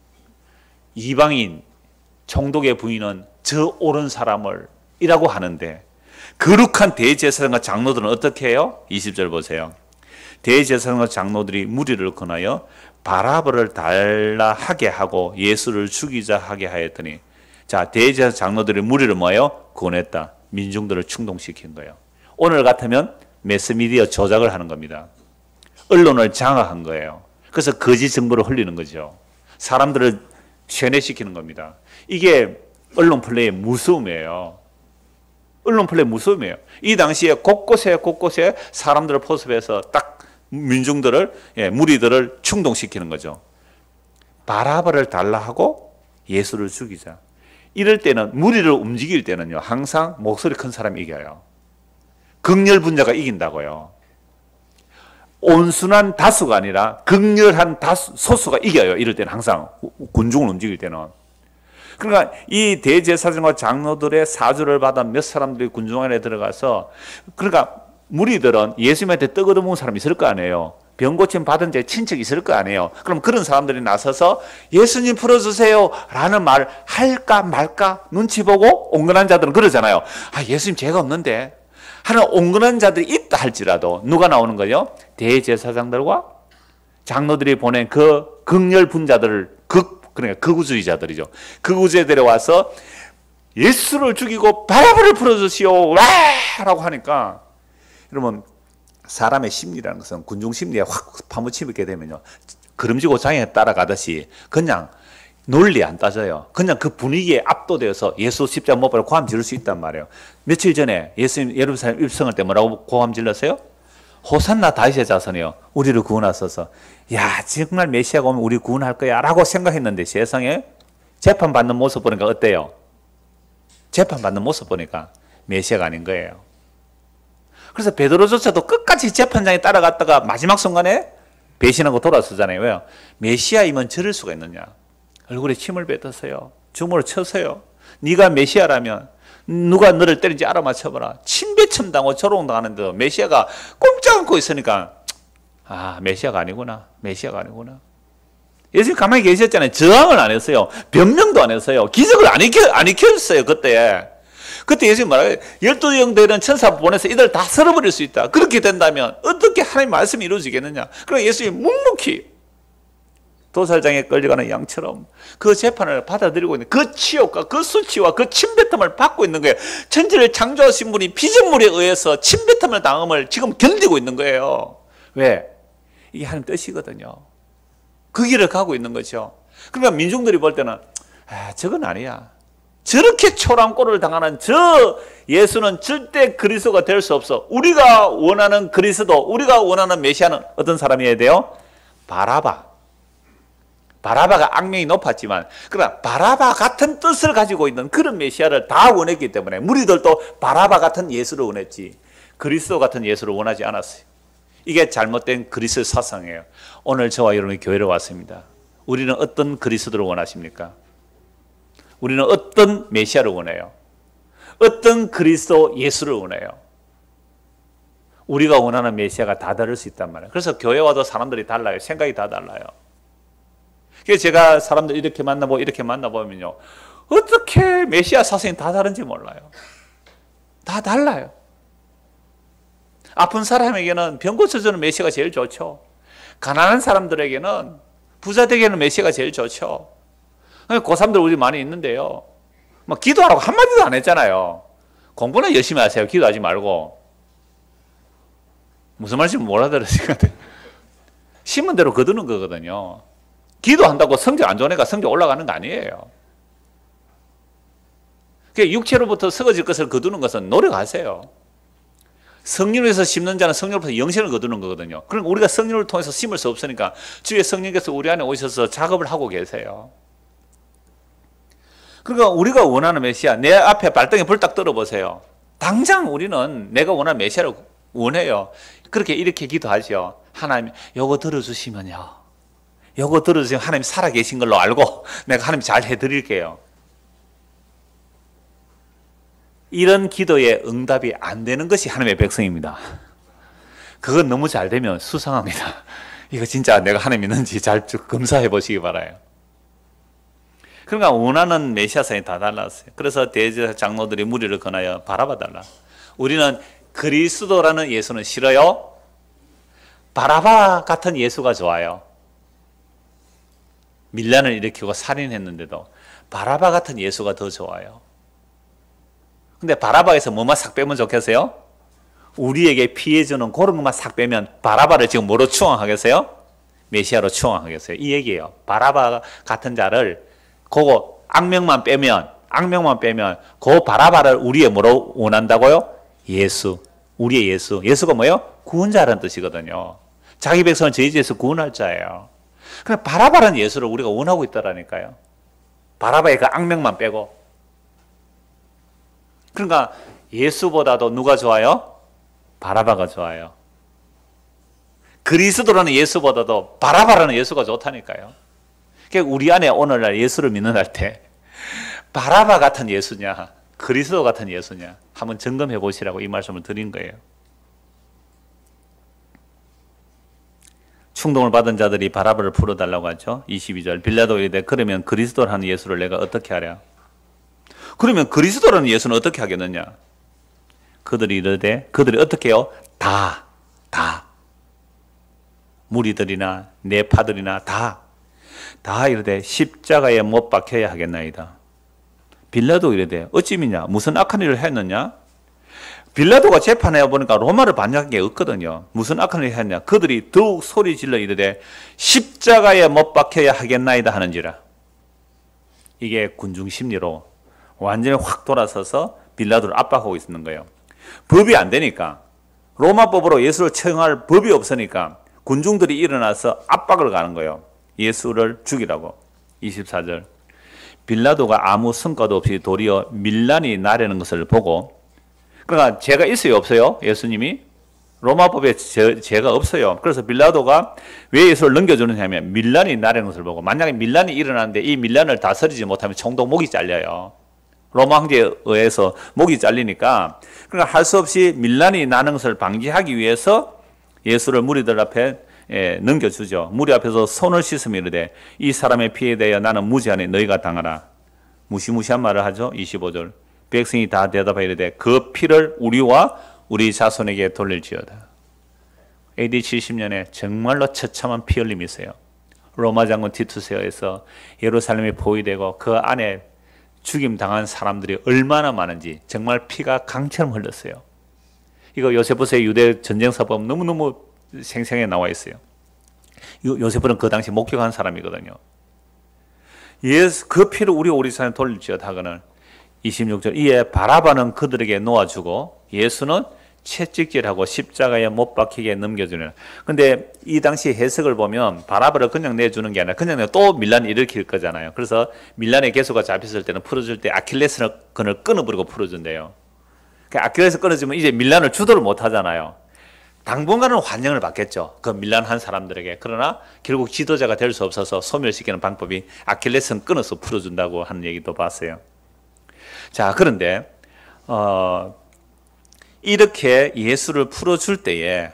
이방인 총독의 부인은 저 옳은 사람을 이라고 하는데 거룩한 대제사장과 장로들은 어떻게 해요? 20절 보세요. 대제사장과 장로들이 무리를 권하여 바라바를 달라 하게 하고 예수를 죽이자 하게 하였더니 자, 대제사장 장로들이 무리를 모여 권했다. 민중들을 충동시킨 거예요. 오늘 같으면 매스미디어 조작을 하는 겁니다. 언론을 장악한 거예요. 그래서 거짓 정보를 흘리는 거죠. 사람들을 쇠뇌시키는 겁니다. 이게 언론 플레이의 무서움이에요. 언론 플레이 무서움이에요. 이 당시에 곳곳에 사람들을 포섭해서 딱 민중들을 무리들을 충동시키는 거죠. 바라바를 달라 하고 예수를 죽이자. 이럴 때는 무리를 움직일 때는요. 항상 목소리 큰 사람이 이겨요. 극렬분자가 이긴다고요. 온순한 다수가 아니라 극렬한 소수가 이겨요. 이럴 때는 항상 군중을 움직일 때는. 그러니까 이 대제사장과 장로들의 사주를 받아 몇 사람들이 군중 안에 들어가서, 그러니까 무리들은 예수님한테 떡 얻어먹은 사람이 있을 거 아니에요. 병 고침 받은 제 친척이 있을 거 아니에요. 그럼 그런 사람들이 나서서 예수님 풀어주세요 라는 말 할까 말까 눈치 보고 온건한 자들은 그러잖아요. 아, 예수님 죄가 없는데 하는 온건한 자들이 있다 할지라도 누가 나오는 거예요? 대제사장들과 장로들이 보낸 그 극렬 분자들을, 그러니까 극우주의자들이죠. 극우주의자들이 와서 예수를 죽이고 바라바를 풀어주시오 와! 라고 하니까, 여러분 사람의 심리라는 것은 군중 심리에 확 파묻히게 되면요, 그름지고 장에 따라가듯이 그냥 논리 안 따져요. 그냥 그 분위기에 압도되어서 예수 십자가 못 박아 고함 지를 수 있단 말이에요. 며칠 전에 예수님 예루살렘 입성할 때 뭐라고 고함 질렀어요? 호산나 다윗의 자손이요, 우리를 구원하소서. 야, 정말 메시아가 오면 우리 구원할 거야 라고 생각했는데 세상에 재판받는 모습 보니까 어때요? 재판받는 모습 보니까 메시아가 아닌 거예요. 그래서 베드로조차도 끝까지 재판장에 따라갔다가 마지막 순간에 배신하고 돌아서잖아요. 왜요? 메시아이면 저럴 수가 있느냐. 얼굴에 침을 뱉었어요. 주먹을 쳤어요. 네가 메시아라면 누가 너를 때린지 알아맞혀봐라. 침배침 당하고 조롱당하는데도 메시아가 꼼짝 않고 있으니까, 아, 메시아가 아니구나. 메시아가 아니구나. 예수님 가만히 계셨잖아요. 저항을 안 했어요. 변명도 안 했어요. 기적을 안 익혔어요. 그때 예수님 말해요. 12영 되는 천사 보내서 이들 다 쓸어버릴 수 있다. 그렇게 된다면 어떻게 하나님 말씀이 이루어지겠느냐. 그러나 예수님이 묵묵히 도살장에 끌려가는 양처럼 그 재판을 받아들이고 있는, 그 치욕과 그 수치와 그 침뱉음을 받고 있는 거예요. 천지를 창조하신 분이 피조물에 의해서 침뱉음을 당함을 지금 견디고 있는 거예요. 왜? 이게 하나님 뜻이거든요. 그 길을 가고 있는 거죠. 그러니까 민중들이 볼 때는, 아, 저건 아니야. 저렇게 초랑꼴을 당하는 저 예수는 절대 그리스도가 될 수 없어. 우리가 원하는 그리스도, 우리가 원하는 메시아는 어떤 사람이어야 돼요? 바라바가 악명이 높았지만, 그러나 바라바 같은 뜻을 가지고 있는 그런 메시아를 다 원했기 때문에 무리들도 바라바 같은 예수를 원했지 그리스도 같은 예수를 원하지 않았어요. 이게 잘못된 그리스도 사상이에요. 오늘 저와 여러분이 교회를 왔습니다. 우리는 어떤 그리스도를 원하십니까? 우리는 어떤 메시아를 원해요? 어떤 그리스도 예수를 원해요? 우리가 원하는 메시아가 다 다를 수 있단 말이에요. 그래서 교회 와도 사람들이 달라요. 생각이 다 달라요. 그래서 제가 사람들 이렇게 만나보고 이렇게 만나보면요, 어떻게 메시아 사상이 다 다른지 몰라요. 다 달라요. 아픈 사람에게는 병 고쳐주는 메시아가 제일 좋죠. 가난한 사람들에게는 부자 되게 하는 메시아가 제일 좋죠. 고3들 우리 많이 있는데요, 막 기도하라고 한마디도 안 했잖아요. 공부는 열심히 하세요. 기도하지 말고. 무슨 말인지 못 알아들으실 것 같아요. 심은 대로 거두는 거거든요. 기도한다고 성적 안 좋은 애가 성적 올라가는 거 아니에요. 육체로부터 썩어질 것을 거두는 것은 노력하세요. 성령에서 심는 자는 성령으로부터 영생을 거두는 거거든요. 그러니까 우리가 성령을 통해서 심을 수 없으니까 주의 성령께서 우리 안에 오셔서 작업을 하고 계세요. 그러니까 우리가 원하는 메시아, 내 앞에 발등에 불딱 떨어보세요. 당장 우리는 내가 원하는 메시아를 원해요. 그렇게 이렇게 기도하죠. 하나님, 요거 들어주시면요, 요거 들어주시면 하나님 살아계신 걸로 알고 내가 하나님 잘 해드릴게요. 이런 기도에 응답이 안 되는 것이 하나님의 백성입니다. 그건 너무 잘 되면 수상합니다. 이거 진짜 내가 하나님 있는지 잘 검사해 보시기 바라요. 그러니까 원하는 메시아상이 다 달랐어요. 그래서 대제사 장로들이 무리를 권하여 바라봐달라. 우리는 그리스도라는 예수는 싫어요. 바라바 같은 예수가 좋아요. 밀란을 일으키고 살인했는데도 바라바 같은 예수가 더 좋아요. 근데 바라바에서 뭐만 싹 빼면 좋겠어요? 우리에게 피해주는 그런 것만 싹 빼면 바라바를 지금 뭐로 추앙하겠어요? 메시아로 추앙하겠어요. 이 얘기예요. 바라바 같은 자를, 그거 악명만 빼면 그 바라바를 우리의 뭐로 원한다고요? 예수. 우리의 예수. 예수가 뭐예요? 구원자라는 뜻이거든요. 자기 백성을 저희 죄에서 구원할 자예요. 그냥 바라바라는 예수를 우리가 원하고 있다라니까요. 바라바의 그 악명만 빼고. 그러니까 예수보다도 누가 좋아요? 바라바가 좋아요. 그리스도라는 예수보다도 바라바라는 예수가 좋다니까요. 그러니까 우리 안에 오늘날 예수를 믿는 할 때 바라바 같은 예수냐, 그리스도 같은 예수냐 한번 점검해 보시라고 이 말씀을 드린 거예요. 충동을 받은 자들이 바라바를 풀어달라고 하죠. 22절 빌라도가 이르되 그러면 그리스도라는 예수를 내가 어떻게 하랴? 그러면 그리스도라는 예수는 어떻게 하겠느냐? 그들이 이르되 그들이 어떻게 해요? 다 무리들이나 내파들이나 다 이르되 십자가에 못 박혀야 하겠나이다. 빌라도 이르되 어찌미냐 무슨 악한 일을 했느냐? 빌라도가 재판해 보니까 로마를 반역한 게 없거든요. 무슨 악한 일을 했냐? 그들이 더욱 소리 질러 이르되 십자가에 못 박혀야 하겠나이다 하는지라. 이게 군중 심리로 완전히 확 돌아서서 빌라도를 압박하고 있는 거예요. 법이 안 되니까, 로마법으로 예수를 처형할 법이 없으니까 군중들이 일어나서 압박을 가는 거예요. 예수를 죽이라고. 24절 빌라도가 아무 성과도 없이 도리어 밀란이 나려는 것을 보고, 그러니까 죄가 있어요 없어요? 예수님이 로마법에 죄가 없어요. 그래서 빌라도가 왜 예수를 넘겨주느냐 하면 밀란이 나려는 것을 보고, 만약에 밀란이 일어나는데 이 밀란을 다스리지 못하면 총독 목이 잘려요. 로마 황제에 의해서 목이 잘리니까, 그러니까 할 수 없이 밀란이 나는 것을 방지하기 위해서 예수를 무리들 앞에 넘겨주죠. 무리 앞에서 손을 씻으며 이르되 이 사람의 피에 대하여 나는 무죄하니 너희가 당하라. 무시무시한 말을 하죠. 25절 백성이 다 대답하여 이르되 그 피를 우리와 우리 자손에게 돌릴지어다. AD 70년에 정말로 처참한 피 흘림이 있어요. 로마 장군 티투스에 의해서 예루살렘이 포위되고 그 안에 죽임당한 사람들이 얼마나 많은지 정말 피가 강처럼 흘렀어요. 이거 요세푸스의 유대 전쟁사범 너무너무 생생하게 나와 있어요. 요세푸는 그 당시 목격한 사람이거든요. 그 피를 우리 자손에 돌릴지어다 하거늘 26절 이에 바라바는 그들에게 놓아주고 예수는 채찍질하고 십자가에 못 박히게 넘겨주는. 근데 이 당시 해석을 보면 바라바를 그냥 내주는 게 아니라 그냥 또 밀란을 일으킬 거잖아요. 그래서 밀란의 개수가 잡혔을 때는 풀어줄 때 아킬레스건을 끊어버리고 풀어준대요. 아킬레스 끊어주면 이제 밀란을 주도를 못 하잖아요. 당분간은 환영을 받겠죠. 그 밀란한 사람들에게. 그러나 결국 지도자가 될 수 없어서 소멸시키는 방법이 아킬레스건 끊어서 풀어준다고 하는 얘기도 봤어요. 자, 그런데 이렇게 예수를 풀어줄 때에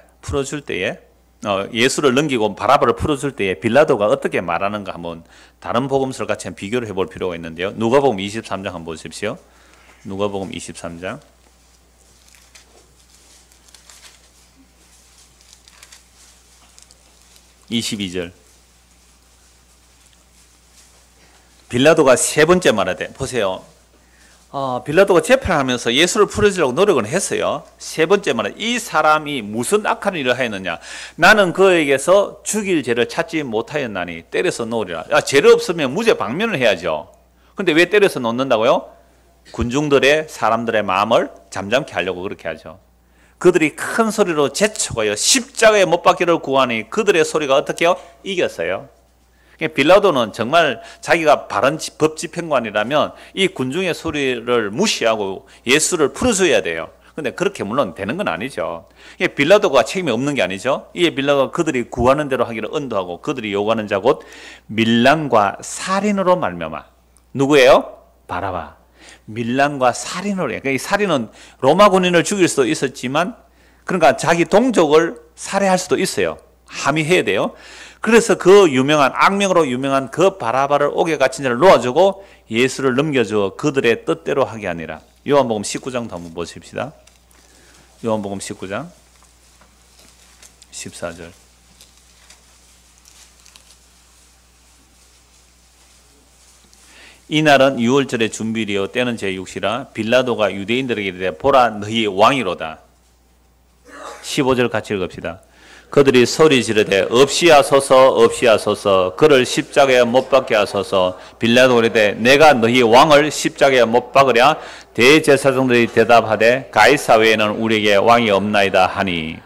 예수를 넘기고 바라바를 풀어줄 때에 빌라도가 어떻게 말하는가 한번 다른 복음서를 같이 비교를 해볼 필요가 있는데요. 누가복음 23장 한번 보십시오. 누가복음 23장 22절 빌라도가 세 번째 말하되 보세요. 빌라도가 재판하면서 예수를 풀어주려고 노력은 했어요. 세 번째 말은 이 사람이 무슨 악한 일을 하였느냐. 나는 그에게서 죽일 죄를 찾지 못하였나니 때려서 놓으리라. 죄를 없으면 무죄 방면을 해야죠. 근데 왜 때려서 놓는다고요? 군중들의 사람들의 마음을 잠잠케 하려고 그렇게 하죠. 그들이 큰 소리로 제쳐가요 십자가에 못 박기를 구하니 그들의 소리가 어떻게 해요? 이겼어요. 빌라도는 정말 자기가 바른 법 집행관이라면 이 군중의 소리를 무시하고 예수를 풀어줘야 돼요. 근데 그렇게 물론 되는 건 아니죠. 빌라도가 책임이 없는 게 아니죠. 이에 빌라도가 그들이 구하는 대로 하기를 언도하고 그들이 요구하는 자 곧 밀란과 살인으로 말미암아. 누구예요? 바라바. 밀란과 살인으로 해요. 이 살인은 로마 군인을 죽일 수도 있었지만 그러니까 자기 동족을 살해할 수도 있어요. 함의해야 돼요. 그래서 그 유명한 악명으로 유명한 그 바라바를 옥에 갇힌 자를 놓아주고 예수를 넘겨주어 그들의 뜻대로 하게 아니라. 요한복음 19장도 한번 보십시다. 요한복음 19장 14절 이날은 유월절의 준비리요 때는 제6시라 빌라도가 유대인들에게 이르되 보라 너희 왕이로다. 15절 같이 읽읍시다. 그들이 소리 지르되 없이 하소서 없이 하소서 그를 십자가에 못 박게 하소서. 빌라도가 이르되 내가 너희 왕을 십자가에 못 박으랴. 대제사장들이 대답하되 가이사 외에는 우리에게 왕이 없나이다 하니.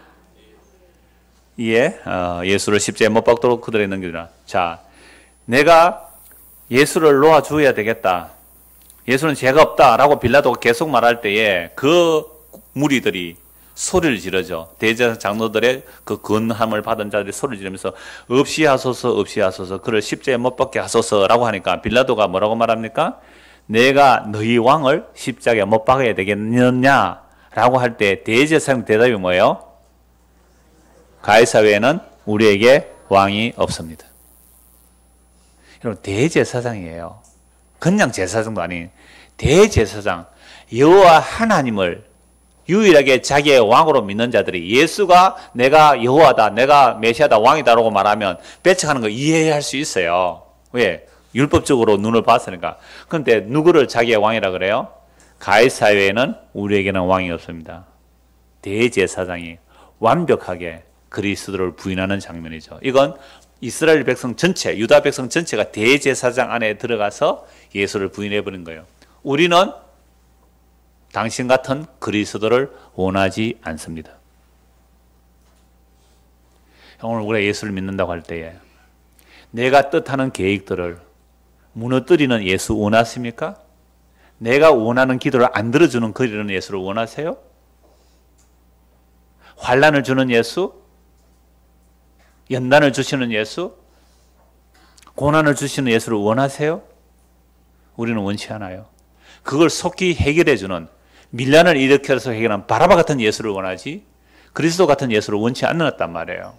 이에 예수를 십자가에 못 박도록 그들에게 넘기더라. 자, 내가 예수를 놓아줘야 되겠다. 예수는 죄가 없다라고 빌라도가 계속 말할 때에 그 무리들이 소리를 지르죠. 대제사장 장로들의 그 권함을 받은 자들이 소리를 지르면서 없이 하소서 없이 하소서 그를 십자가에 못 박게 하소서라고 하니까 빌라도가 뭐라고 말합니까? 내가 너희 왕을 십자가에 못 박아야 되겠느냐라고 할 때 대제사장 대답이 뭐예요? 가이사 외에는 우리에게 왕이 없습니다. 여러분, 대제사장이에요. 그냥 제사장도 아닌 대제사장, 여호와 하나님을 유일하게 자기의 왕으로 믿는 자들이 예수가 내가 여호와다, 내가 메시아다, 왕이다라고 말하면 배척하는 거 이해할 수 있어요. 왜? 율법적으로 눈을 봤으니까. 그런데 누구를 자기의 왕이라 그래요? 가이사 외에는 우리에게는 왕이 없습니다. 대제사장이 완벽하게 그리스도를 부인하는 장면이죠. 이건 이스라엘 백성 전체, 유다 백성 전체가 대제사장 안에 들어가서 예수를 부인해버린 거예요. 우리는 당신 같은 그리스도를 원하지 않습니다. 오늘 우리가 예수를 믿는다고 할 때에 내가 뜻하는 계획들을 무너뜨리는 예수 원하십니까? 내가 원하는 기도를 안 들어주는 그리는 예수를 원하세요? 환난을 주는 예수? 연단을 주시는 예수? 고난을 주시는 예수를 원하세요? 우리는 원치 않아요. 그걸 속히 해결해주는, 밀란을 일으켜서 해결하는 바라바 같은 예수를 원하지 그리스도 같은 예수를 원치 않았단 말이에요.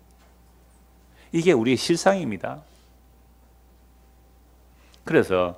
이게 우리의 실상입니다. 그래서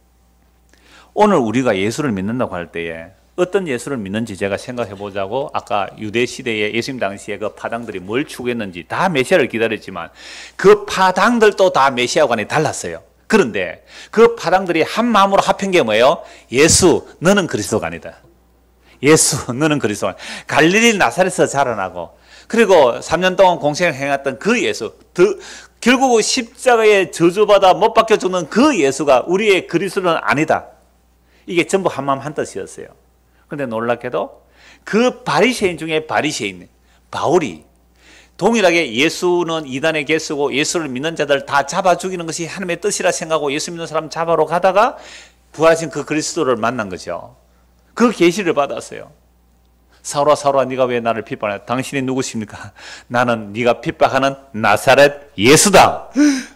오늘 우리가 예수를 믿는다고 할 때에 어떤 예수를 믿는지 제가 생각해 보자고, 아까 유대 시대에 예수님 당시에 그 파당들이 뭘 추구했는지, 다 메시아를 기다렸지만 그 파당들도 다 메시아관이 달랐어요. 그런데 그 파당들이 한 마음으로 합한 게 뭐예요? 예수, 너는 그리스도가 아니다. 예수, 너는 그리스도가 아니다. 갈릴리 나사렛에서 자라나고 그리고 3년 동안 공생을 행했던 그 예수, 결국 십자가에 저주받아 못 박혀 죽는 그 예수가 우리의 그리스도는 아니다. 이게 전부 한마음 한뜻이었어요. 그런데 놀랍게도 그 바리새인 중에 바리새인 바울이 동일하게 예수는 이단의 개수고 예수를 믿는 자들 다 잡아 죽이는 것이 하나님의 뜻이라 생각하고 예수 믿는 사람 잡아러 가다가 부활하신 그 그리스도를 만난 거죠. 그 계시를 받았어요. 사울아 사울아 네가 왜 나를 핍박하냐? 당신이 누구십니까? 나는 네가 핍박하는 나사렛 예수다.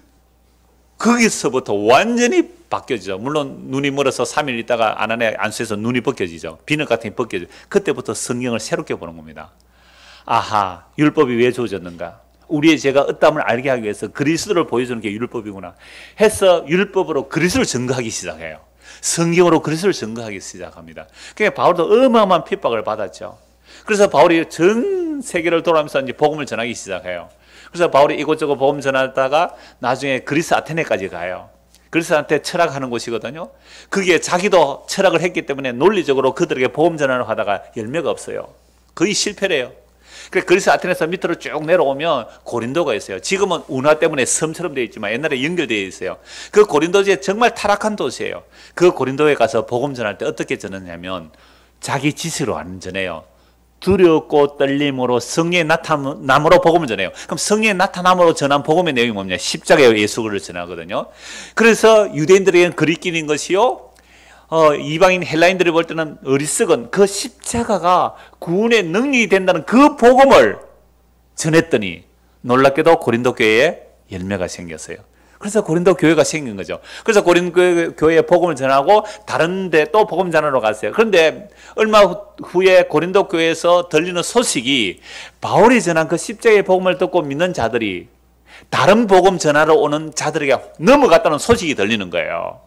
거기서부터 완전히 바뀌어지죠. 물론 눈이 멀어서 3일 있다가 안안에 안수해서 눈이 벗겨지죠. 비늘 같은 게 벗겨지죠. 그때부터 성경을 새롭게 보는 겁니다. 아하, 율법이 왜 주어졌는가? 우리의 죄가 어떠함을 알게 하기 위해서 그리스도를 보여주는 게 율법이구나 해서 율법으로 그리스도를 증거하기 시작해요. 성경으로 그리스도를 증거하기 시작합니다. 그러니까 바울도 어마어마한 핍박을 받았죠. 그래서 바울이 전 세계를 돌아가면서 이제 복음을 전하기 시작해요. 그래서 바울이 이곳저곳 복음 전하다가 나중에 그리스 아테네까지 가요. 그리스한테 철학하는 곳이거든요. 그게 자기도 철학을 했기 때문에 논리적으로 그들에게 복음 전하를 하다가 열매가 없어요. 거의 실패래요. 그리스 아테네에서 밑으로 쭉 내려오면 고린도가 있어요. 지금은 운하 때문에 섬처럼 되어 있지만 옛날에 연결되어 있어요. 그 고린도지에 정말 타락한 도시예요. 그 고린도에 가서 복음 전할 때 어떻게 전하냐면 자기 지식으로 안 전해요. 두렵고 떨림으로 성령의 나타남으로 복음을 전해요. 그럼 성령의 나타남으로 전한 복음의 내용이 뭐냐? 십자가의 예수를 전하거든요. 그래서 유대인들에게는 그리끼는 것이요, 이방인 헬라인들이 볼 때는 어리석은 그 십자가가 구원의 능력이 된다는 그 복음을 전했더니 놀랍게도 고린도 교회에 열매가 생겼어요. 그래서 고린도 교회가 생긴 거죠. 그래서 고린도 교회에 복음을 전하고 다른 데 또 복음 전하러 갔어요. 그런데 얼마 후에 고린도 교회에서 들리는 소식이 바울이 전한 그 십자가의 복음을 듣고 믿는 자들이 다른 복음 전하러 오는 자들에게 넘어갔다는 소식이 들리는 거예요.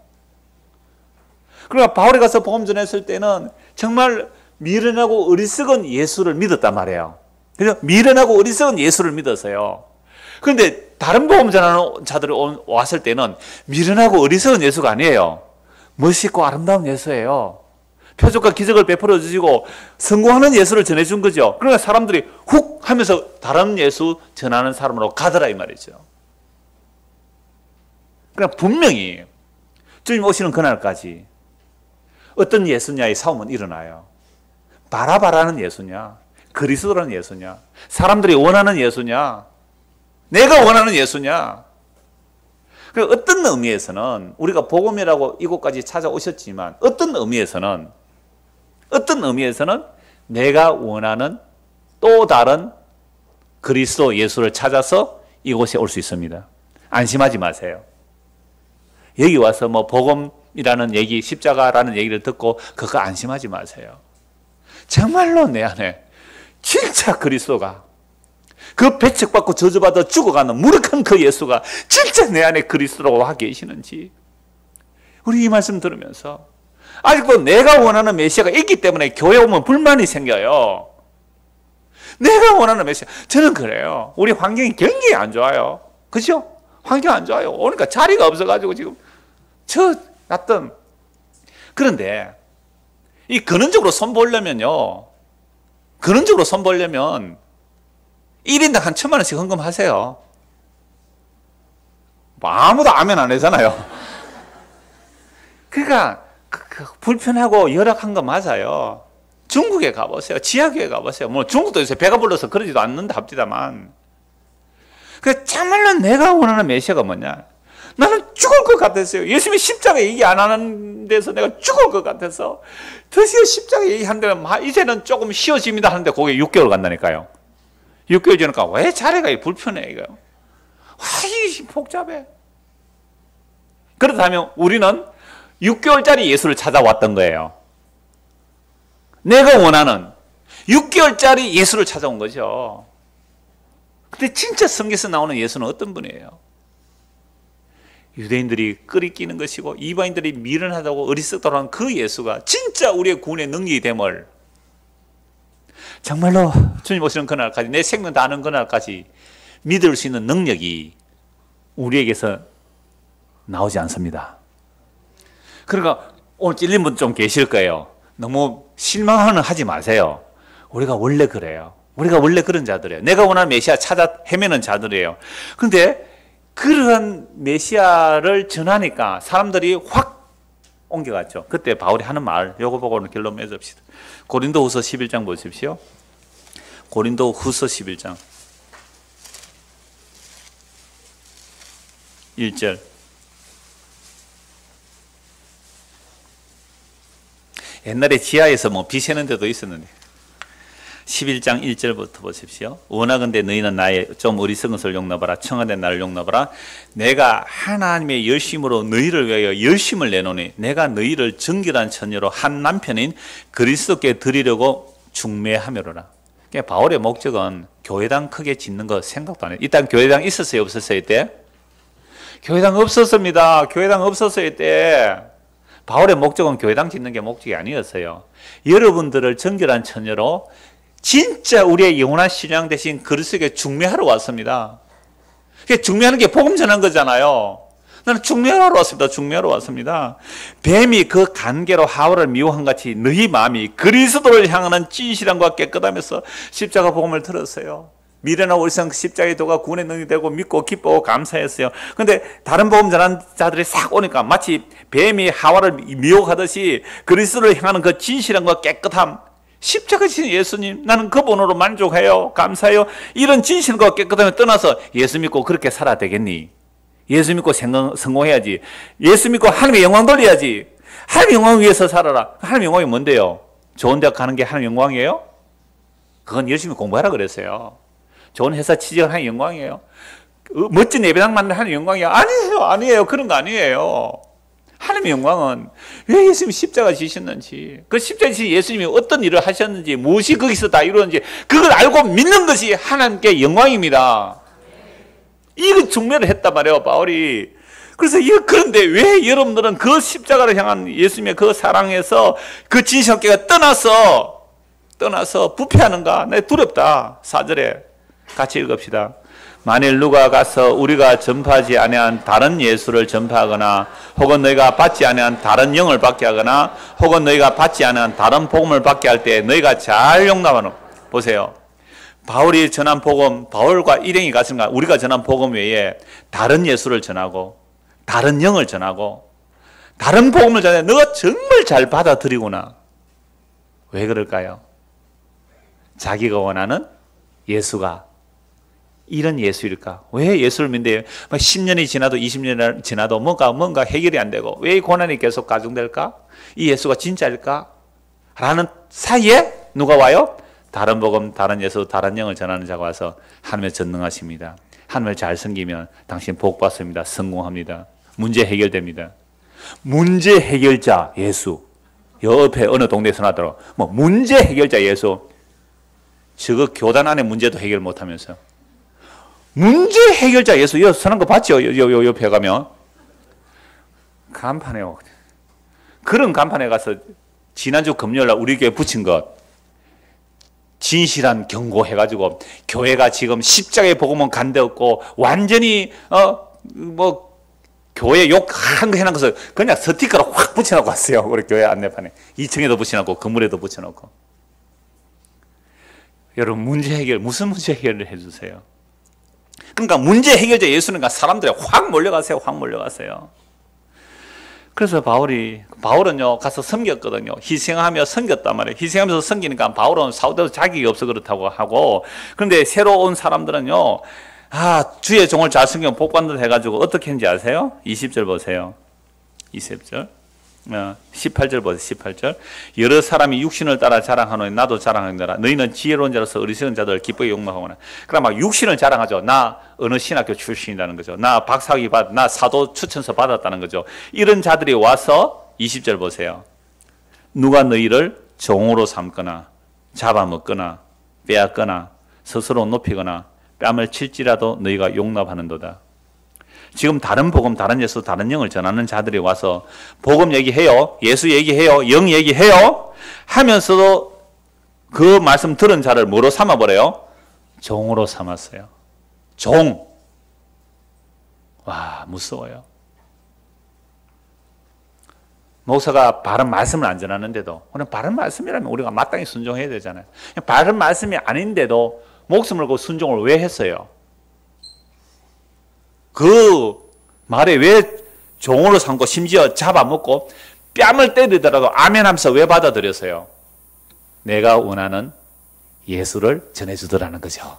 그러니까 바울이 가서 복음 전했을 때는 정말 미련하고 어리석은 예수를 믿었단 말이에요. 그래서 미련하고 어리석은 예수를 믿었어요. 그런데 다른 복음 전하는 자들이 왔을 때는 미련하고 어리석은 예수가 아니에요. 멋있고 아름다운 예수예요. 표적과 기적을 베풀어 주시고 성공하는 예수를 전해준 거죠. 그러니까 사람들이 훅 하면서 다른 예수 전하는 사람으로 가더라 이 말이죠. 그러니까 분명히 주님 오시는 그날까지 어떤 예수냐의 싸움은 일어나요. 바라바라는 예수냐, 그리스도라는 예수냐, 사람들이 원하는 예수냐, 내가 원하는 예수냐. 어떤 의미에서는 우리가 복음이라고 이곳까지 찾아오셨지만 어떤 의미에서는 내가 원하는 또 다른 그리스도 예수를 찾아서 이곳에 올 수 있습니다. 안심하지 마세요. 여기 와서 뭐 복음 죽음이라는 얘기, 십자가라는 얘기를 듣고 그거 안심하지 마세요. 정말로 내 안에 진짜 그리스도가, 그 배척받고 저주받아 죽어가는 무력한 그 예수가 진짜 내 안에 그리스도로 와 계시는지, 우리 이 말씀 들으면서 아직도 내가 원하는 메시아가 있기 때문에 교회 오면 불만이 생겨요. 내가 원하는 메시아. 저는 그래요. 우리 환경이 굉장히 안 좋아요. 그죠? 환경 안 좋아요. 오니까 자리가 없어가지고 지금 놨던. 그런데 이 근원적으로 손보려면요, 근원적으로 손보려면 1인당 한 1,000만 원씩 헌금하세요. 뭐 아무도 아멘 안 하잖아요. 그러니까 불편하고 열악한 거 맞아요. 중국에 가보세요. 지하교회 가보세요. 뭐 중국도 요새 배가 불러서 그러지도 않는다 합디다만, 그 참말로 내가 원하는 메시아가 뭐냐? 나는 죽을 것 같았어요. 예수님이 십자가 얘기 안 하는 데서 내가 죽을 것 같아서 드디어 십자가 얘기한다면 이제는 조금 쉬워집니다 하는데 그게 6개월 간다니까요. 6개월 지나니까 왜 자리가 불편해 이거? 와, 이게 복잡해. 그렇다면 우리는 6개월짜리 예수를 찾아왔던 거예요. 내가 원하는 6개월짜리 예수를 찾아온 거죠. 근데 진짜 성경에서 나오는 예수는 어떤 분이에요? 유대인들이 끄리끼는 것이고 이방인들이 미련하다고 어리석다고 하는 그 예수가 진짜 우리의 구원의 능력이 됨을, 정말로 주님 오시는 그날까지, 내 생명 다하는 그날까지 믿을 수 있는 능력이 우리에게서 나오지 않습니다. 그러니까 오늘 찔린 분 좀 계실 거예요. 너무 실망은 하지 마세요. 우리가 원래 그래요. 우리가 원래 그런 자들이에요. 내가 원하는 메시아 찾아 헤매는 자들이에요. 그런데 그러한 메시아를 전하니까 사람들이 확 옮겨갔죠. 그때 바울이 하는 말, 요거 보고 오늘 결론 맺읍시다. 고린도후서 11장 보십시오. 고린도후서 11장 1절. 옛날에 지하에서 뭐 비 새는 데도 있었는데 11장 1절부터 보십시오. 원하건대 너희는 나의 좀 어리석은 것을 용납하라. 청하되 나를 용납하라. 내가 하나님의 열심으로 너희를 위하여 열심을 내노니 내가 너희를 정결한 처녀로 한 남편인 그리스도께 드리려고 중매하며로라. 그러니까 바울의 목적은 교회당 크게 짓는 거 생각도 안 해요. 일단 교회당 있었어요, 없었어요 이때? 교회당 없었습니다. 교회당 없었어요 이때. 바울의 목적은 교회당 짓는 게 목적이 아니었어요. 여러분들을 정결한 처녀로 진짜 우리의 영원한 신랑 대신 그리스도에게 중매하러 왔습니다. 중매하는 게 복음 전한 거잖아요. 나는 중매하러 왔습니다. 중매하러 왔습니다. 뱀이 그 간계로 하와를 미워한 같이 너희 마음이 그리스도를 향하는 진실함과 깨끗함에서 십자가 복음을 들었어요. 미련하고 어리석은 십자가의 도가 구원의 능력이 되고 믿고 기뻐하고 감사했어요. 그런데 다른 복음 전한 자들이 싹 오니까 마치 뱀이 하와를 미혹하듯이 그리스도를 향하는 그 진실함과 깨끗함, 십자가 지신 예수님, 나는 그분으로 만족해요. 감사해요. 이런 진실과 깨끗함을 떠나서 예수 믿고 그렇게 살아야 되겠니? 예수 믿고 성공해야지. 예수 믿고 하나님의 영광 돌려야지. 하나님의 영광 위해서 살아라. 하나님의 영광이 뭔데요? 좋은 대학 가는 게 하나님의 영광이에요? 그건 열심히 공부하라 그랬어요. 좋은 회사 취직을 하는 영광이에요. 멋진 예배당 만드는 하나님의 영광이에요? 아니에요. 아니에요. 그런 거 아니에요. 하나님의 영광은 왜 예수님이 십자가 지셨는지, 그 십자가 지신 예수님이 어떤 일을 하셨는지, 무엇이 거기서 다 이루어졌는지 그걸 알고 믿는 것이 하나님께 영광입니다. 이거 중매를 했단 말이에요, 바울이. 그래서 그런데 왜 여러분들은 그 십자가를 향한 예수님의 그 사랑에서 그 진실함께가 떠나서 부패하는가? 내 두렵다. 4절에 같이 읽읍시다. 만일 누가 가서 우리가 전파하지 아니한 다른 예수를 전파하거나 혹은 너희가 받지 아니한 다른 영을 받게 하거나 혹은 너희가 받지 아니한 다른 복음을 받게 할 때 너희가 잘 용납하는. 보세요. 바울이 전한 복음, 바울과 일행이 갔으니까 우리가 전한 복음 외에 다른 예수를 전하고 다른 영을 전하고 다른 복음을 전해. 너가 정말 잘 받아들이구나. 왜 그럴까요? 자기가 원하는 예수가 이런 예수일까? 왜 예수를 믿는데 10년이 지나도 20년이 지나도 뭔가 해결이 안 되고 왜 이 고난이 계속 가중될까? 이 예수가 진짜일까? 라는 사이에 누가 와요? 다른 복음, 다른 예수, 다른 영을 전하는 자가 와서 하나님의 전능하십니다. 하나님을 잘 섬기면 당신 복 받습니다. 성공합니다. 문제 해결됩니다. 문제 해결자 예수. 옆에 어느 동네에서 나더라고. 뭐 문제 해결자 예수. 저거 교단 안에 문제도 해결 못하면서. 문제 해결자 예수. 여기 서는 거 봤죠? 옆에 가면. 간판에요. 그런 간판에 가서 지난주 금요일날 우리 교회 붙인 것. 진실한 경고 해가지고 교회가 지금 십자가의 복음은 간데 없고 완전히 뭐 교회 욕한 거 해놓은 것을 그냥 스티커로 확 붙여놓고 왔어요. 우리 교회 안내판에 2층에도 붙여놓고 건물에도 붙여놓고. 여러분 문제 해결 무슨 문제 해결을 해주세요. 그러니까 문제 해결자 예수는 사람들이 확 몰려가세요. 확 몰려가세요. 그래서 바울은요, 가서 섬겼거든요. 희생하며 섬겼단 말이에요. 희생하면서 섬기니까 바울은 사도도 자격이 없어 그렇다고 하고, 그런데 새로 온 사람들은요, 주의 종을 잘 섬기면 복 받는다 해가지고 어떻게 했는지 아세요? 20절 보세요. 20절. 18절 보세요. 18절. 여러 사람이 육신을 따라 자랑하노니 나도 자랑하노라. 너희는 지혜로운 자로서 어리석은 자들 기쁘게 욕망하거나. 그럼 막 육신을 자랑하죠. 나 어느 신학교 출신이라는 거죠. 나 박사학위 나 사도 추천서 받았다는 거죠. 이런 자들이 와서 20절 보세요. 누가 너희를 종으로 삼거나 잡아먹거나 빼앗거나 스스로 높이거나 뺨을 칠지라도 너희가 용납하는도다. 지금 다른 복음, 다른 예수, 다른 영을 전하는 자들이 와서 복음 얘기해요. 예수 얘기해요. 영 얘기해요. 하면서도 그 말씀 들은 자를 뭐로 삼아버려요? 종으로 삼았어요. 종. 와, 무서워요. 목사가 바른 말씀을 안 전하는데도, 오늘 바른 말씀이라면 우리가 마땅히 순종해야 되잖아요. 바른 말씀이 아닌데도 목숨 걸고 순종을 왜 했어요? 그 말에 왜 종으로 삼고 심지어 잡아먹고 뺨을 때리더라도 아멘 하면서 왜 받아들였어요? 내가 원하는 예수를 전해주더라는 거죠.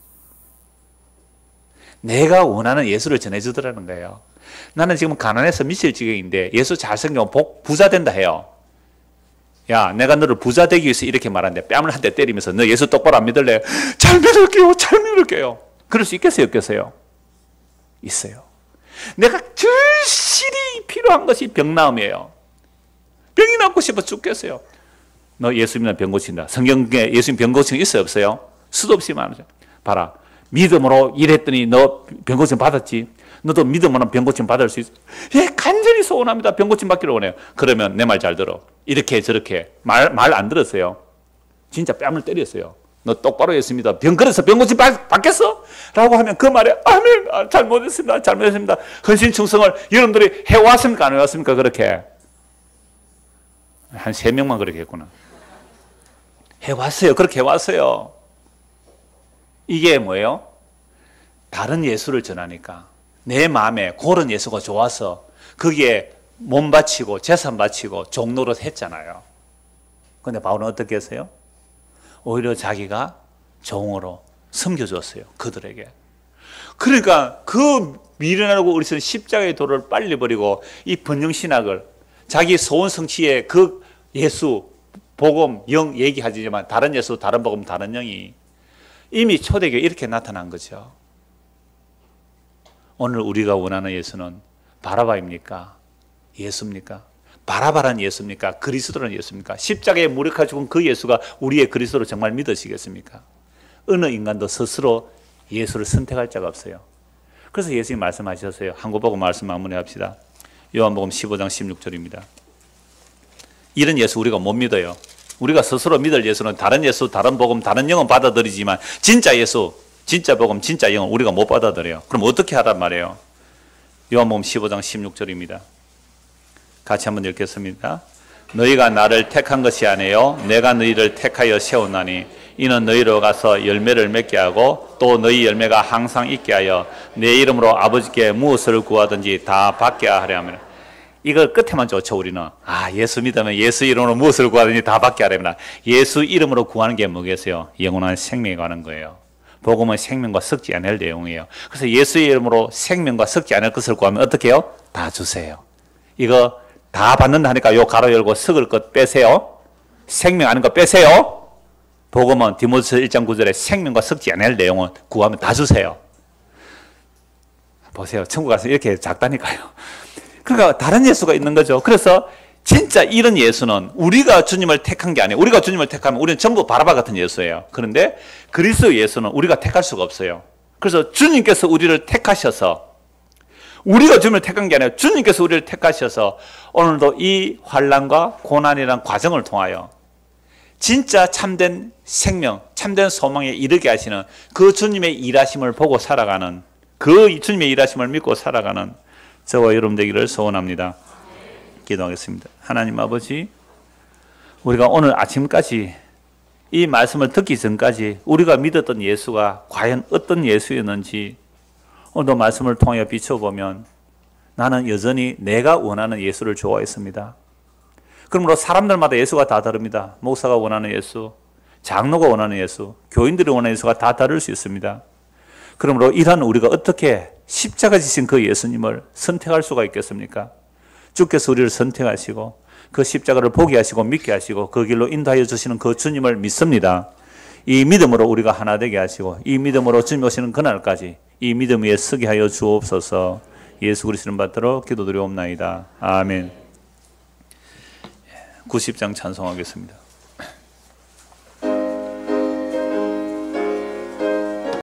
내가 원하는 예수를 전해주더라는 거예요. 나는 지금 가난해서 미칠 지경인데 예수 잘 섬기면 부자 된다 해요. 야, 내가 너를 부자 되기 위해서 이렇게 말하는데 뺨을 한 대 때리면서 너 예수 똑바로 안 믿을래? 잘 믿을게요. 잘 믿을게요. 그럴 수 있겠어요? 없겠어요? 있어요. 내가 절실히 필요한 것이 병나음이에요. 병이 낫고 싶어 죽겠어요. 너 예수 믿으면 병 고친다. 성경에 예수님 병 고친 거 있어요? 없어요? 수도 없이 말하죠. 봐라. 믿음으로 일했더니 너 병 고침 받았지? 너도 믿음으로 병 고침 받을 수 있어? 예, 간절히 소원합니다. 병 고침 받기를 원해요. 그러면 내 말 잘 들어. 이렇게 저렇게 말 안 들었어요. 진짜 뺨을 때렸어요. 너 똑바로 했습니다. 그래서 병 고침 받겠어? 라고 하면 그 말에 아멘, 잘못했습니다. 잘못했습니다. 헌신충성을 여러분들이 해왔습니까? 안 해왔습니까? 그렇게 한 3명만 그렇게 했구나. 해왔어요. 그렇게 해왔어요. 이게 뭐예요? 다른 예수를 전하니까 내 마음에 그런 예수가 좋아서 거기에 몸 바치고 재산 바치고 종노릇 했잖아요. 그런데 바울은 어떻게 했어요? 오히려 자기가 종으로 섬겨줬어요. 그들에게. 그러니까 그 미련하고 어리석은 십자가의 도를 빨리 버리고 이 번영신학을 자기 소원 성취에 그 예수, 복음, 영 얘기하지만 다른 예수, 다른 복음, 다른 영이 이미 초대교회에 이렇게 나타난 거죠. 오늘 우리가 원하는 예수는 바라바입니까? 예수입니까? 바라바란 예수입니까? 그리스도라는 예수입니까? 십자가에 무력화 죽은 그 예수가 우리의 그리스도로 정말 믿으시겠습니까? 어느 인간도 스스로 예수를 선택할 자가 없어요. 그래서 예수님 말씀하셨어요. 한 거 보고 말씀 마무리합시다. 요한복음 15장 16절입니다. 이런 예수 우리가 못 믿어요. 우리가 스스로 믿을 예수는 다른 예수, 다른 복음, 다른 영은 받아들이지만 진짜 예수, 진짜 복음, 진짜 영은 우리가 못 받아들여요. 그럼 어떻게 하란 말이에요? 요한복음 15장 16절입니다. 같이 한번 읽겠습니다. 너희가 나를 택한 것이 아니요 내가 너희를 택하여 세우나니 이는 너희로 가서 열매를 맺게 하고 또 너희 열매가 항상 있게 하여 내 이름으로 아버지께 무엇을 구하든지 다 받게 하려 합니다. 이걸 끝에만 좋죠. 우리는 예수 믿으면 예수 이름으로 무엇을 구하든지 다 받게 하렵니다. 예수 이름으로 구하는 게 뭐겠어요? 영원한 생명에 관한 거예요. 복음은 생명과 섞지 않을 내용이에요. 그래서 예수 이름으로 생명과 섞지 않을 것을 구하면 어떻게 해요? 다 주세요. 이거 다 받는다 하니까 요 가로 열고 섞을 것 빼세요. 생명 아닌 거 빼세요. 복음은 디모데서 1장 9절에 생명과 섞지 않을 내용은 구하면 다 주세요. 보세요. 천국 가서 이렇게 작다니까요. 그러니까 다른 예수가 있는 거죠. 그래서 진짜 이런 예수는 우리가 주님을 택한 게 아니에요. 우리가 주님을 택하면 우리는 전부 바라바 같은 예수예요. 그런데 그리스도 예수는 우리가 택할 수가 없어요. 그래서 주님께서 우리를 택하셔서, 우리가 주님을 택한 게 아니라 주님께서 우리를 택하셔서 오늘도 이 환난과 고난이라는 과정을 통하여 진짜 참된 생명, 참된 소망에 이르게 하시는 그 주님의 일하심을 보고 살아가는, 그 주님의 일하심을 믿고 살아가는 저와 여러분 되기를 소원합니다. 기도하겠습니다. 하나님 아버지, 우리가 오늘 아침까지 이 말씀을 듣기 전까지 우리가 믿었던 예수가 과연 어떤 예수였는지 오늘도 말씀을 통해 비춰보면 나는 여전히 내가 원하는 예수를 좋아했습니다. 그러므로 사람들마다 예수가 다 다릅니다. 목사가 원하는 예수, 장로가 원하는 예수, 교인들이 원하는 예수가 다 다를 수 있습니다. 그러므로 이런 우리가 어떻게 십자가 지신 그 예수님을 선택할 수가 있겠습니까? 주께서 우리를 선택하시고 그 십자가를 보게 하시고 믿게 하시고 그 길로 인도하여 주시는 그 주님을 믿습니다. 이 믿음으로 우리가 하나 되게 하시고 이 믿음으로 주님 오시는 그날까지 이 믿음 위에 서게 하여 주옵소서. 예수 그리스도를 받들어 기도드리옵나이다. 아멘. 90장 찬송하겠습니다.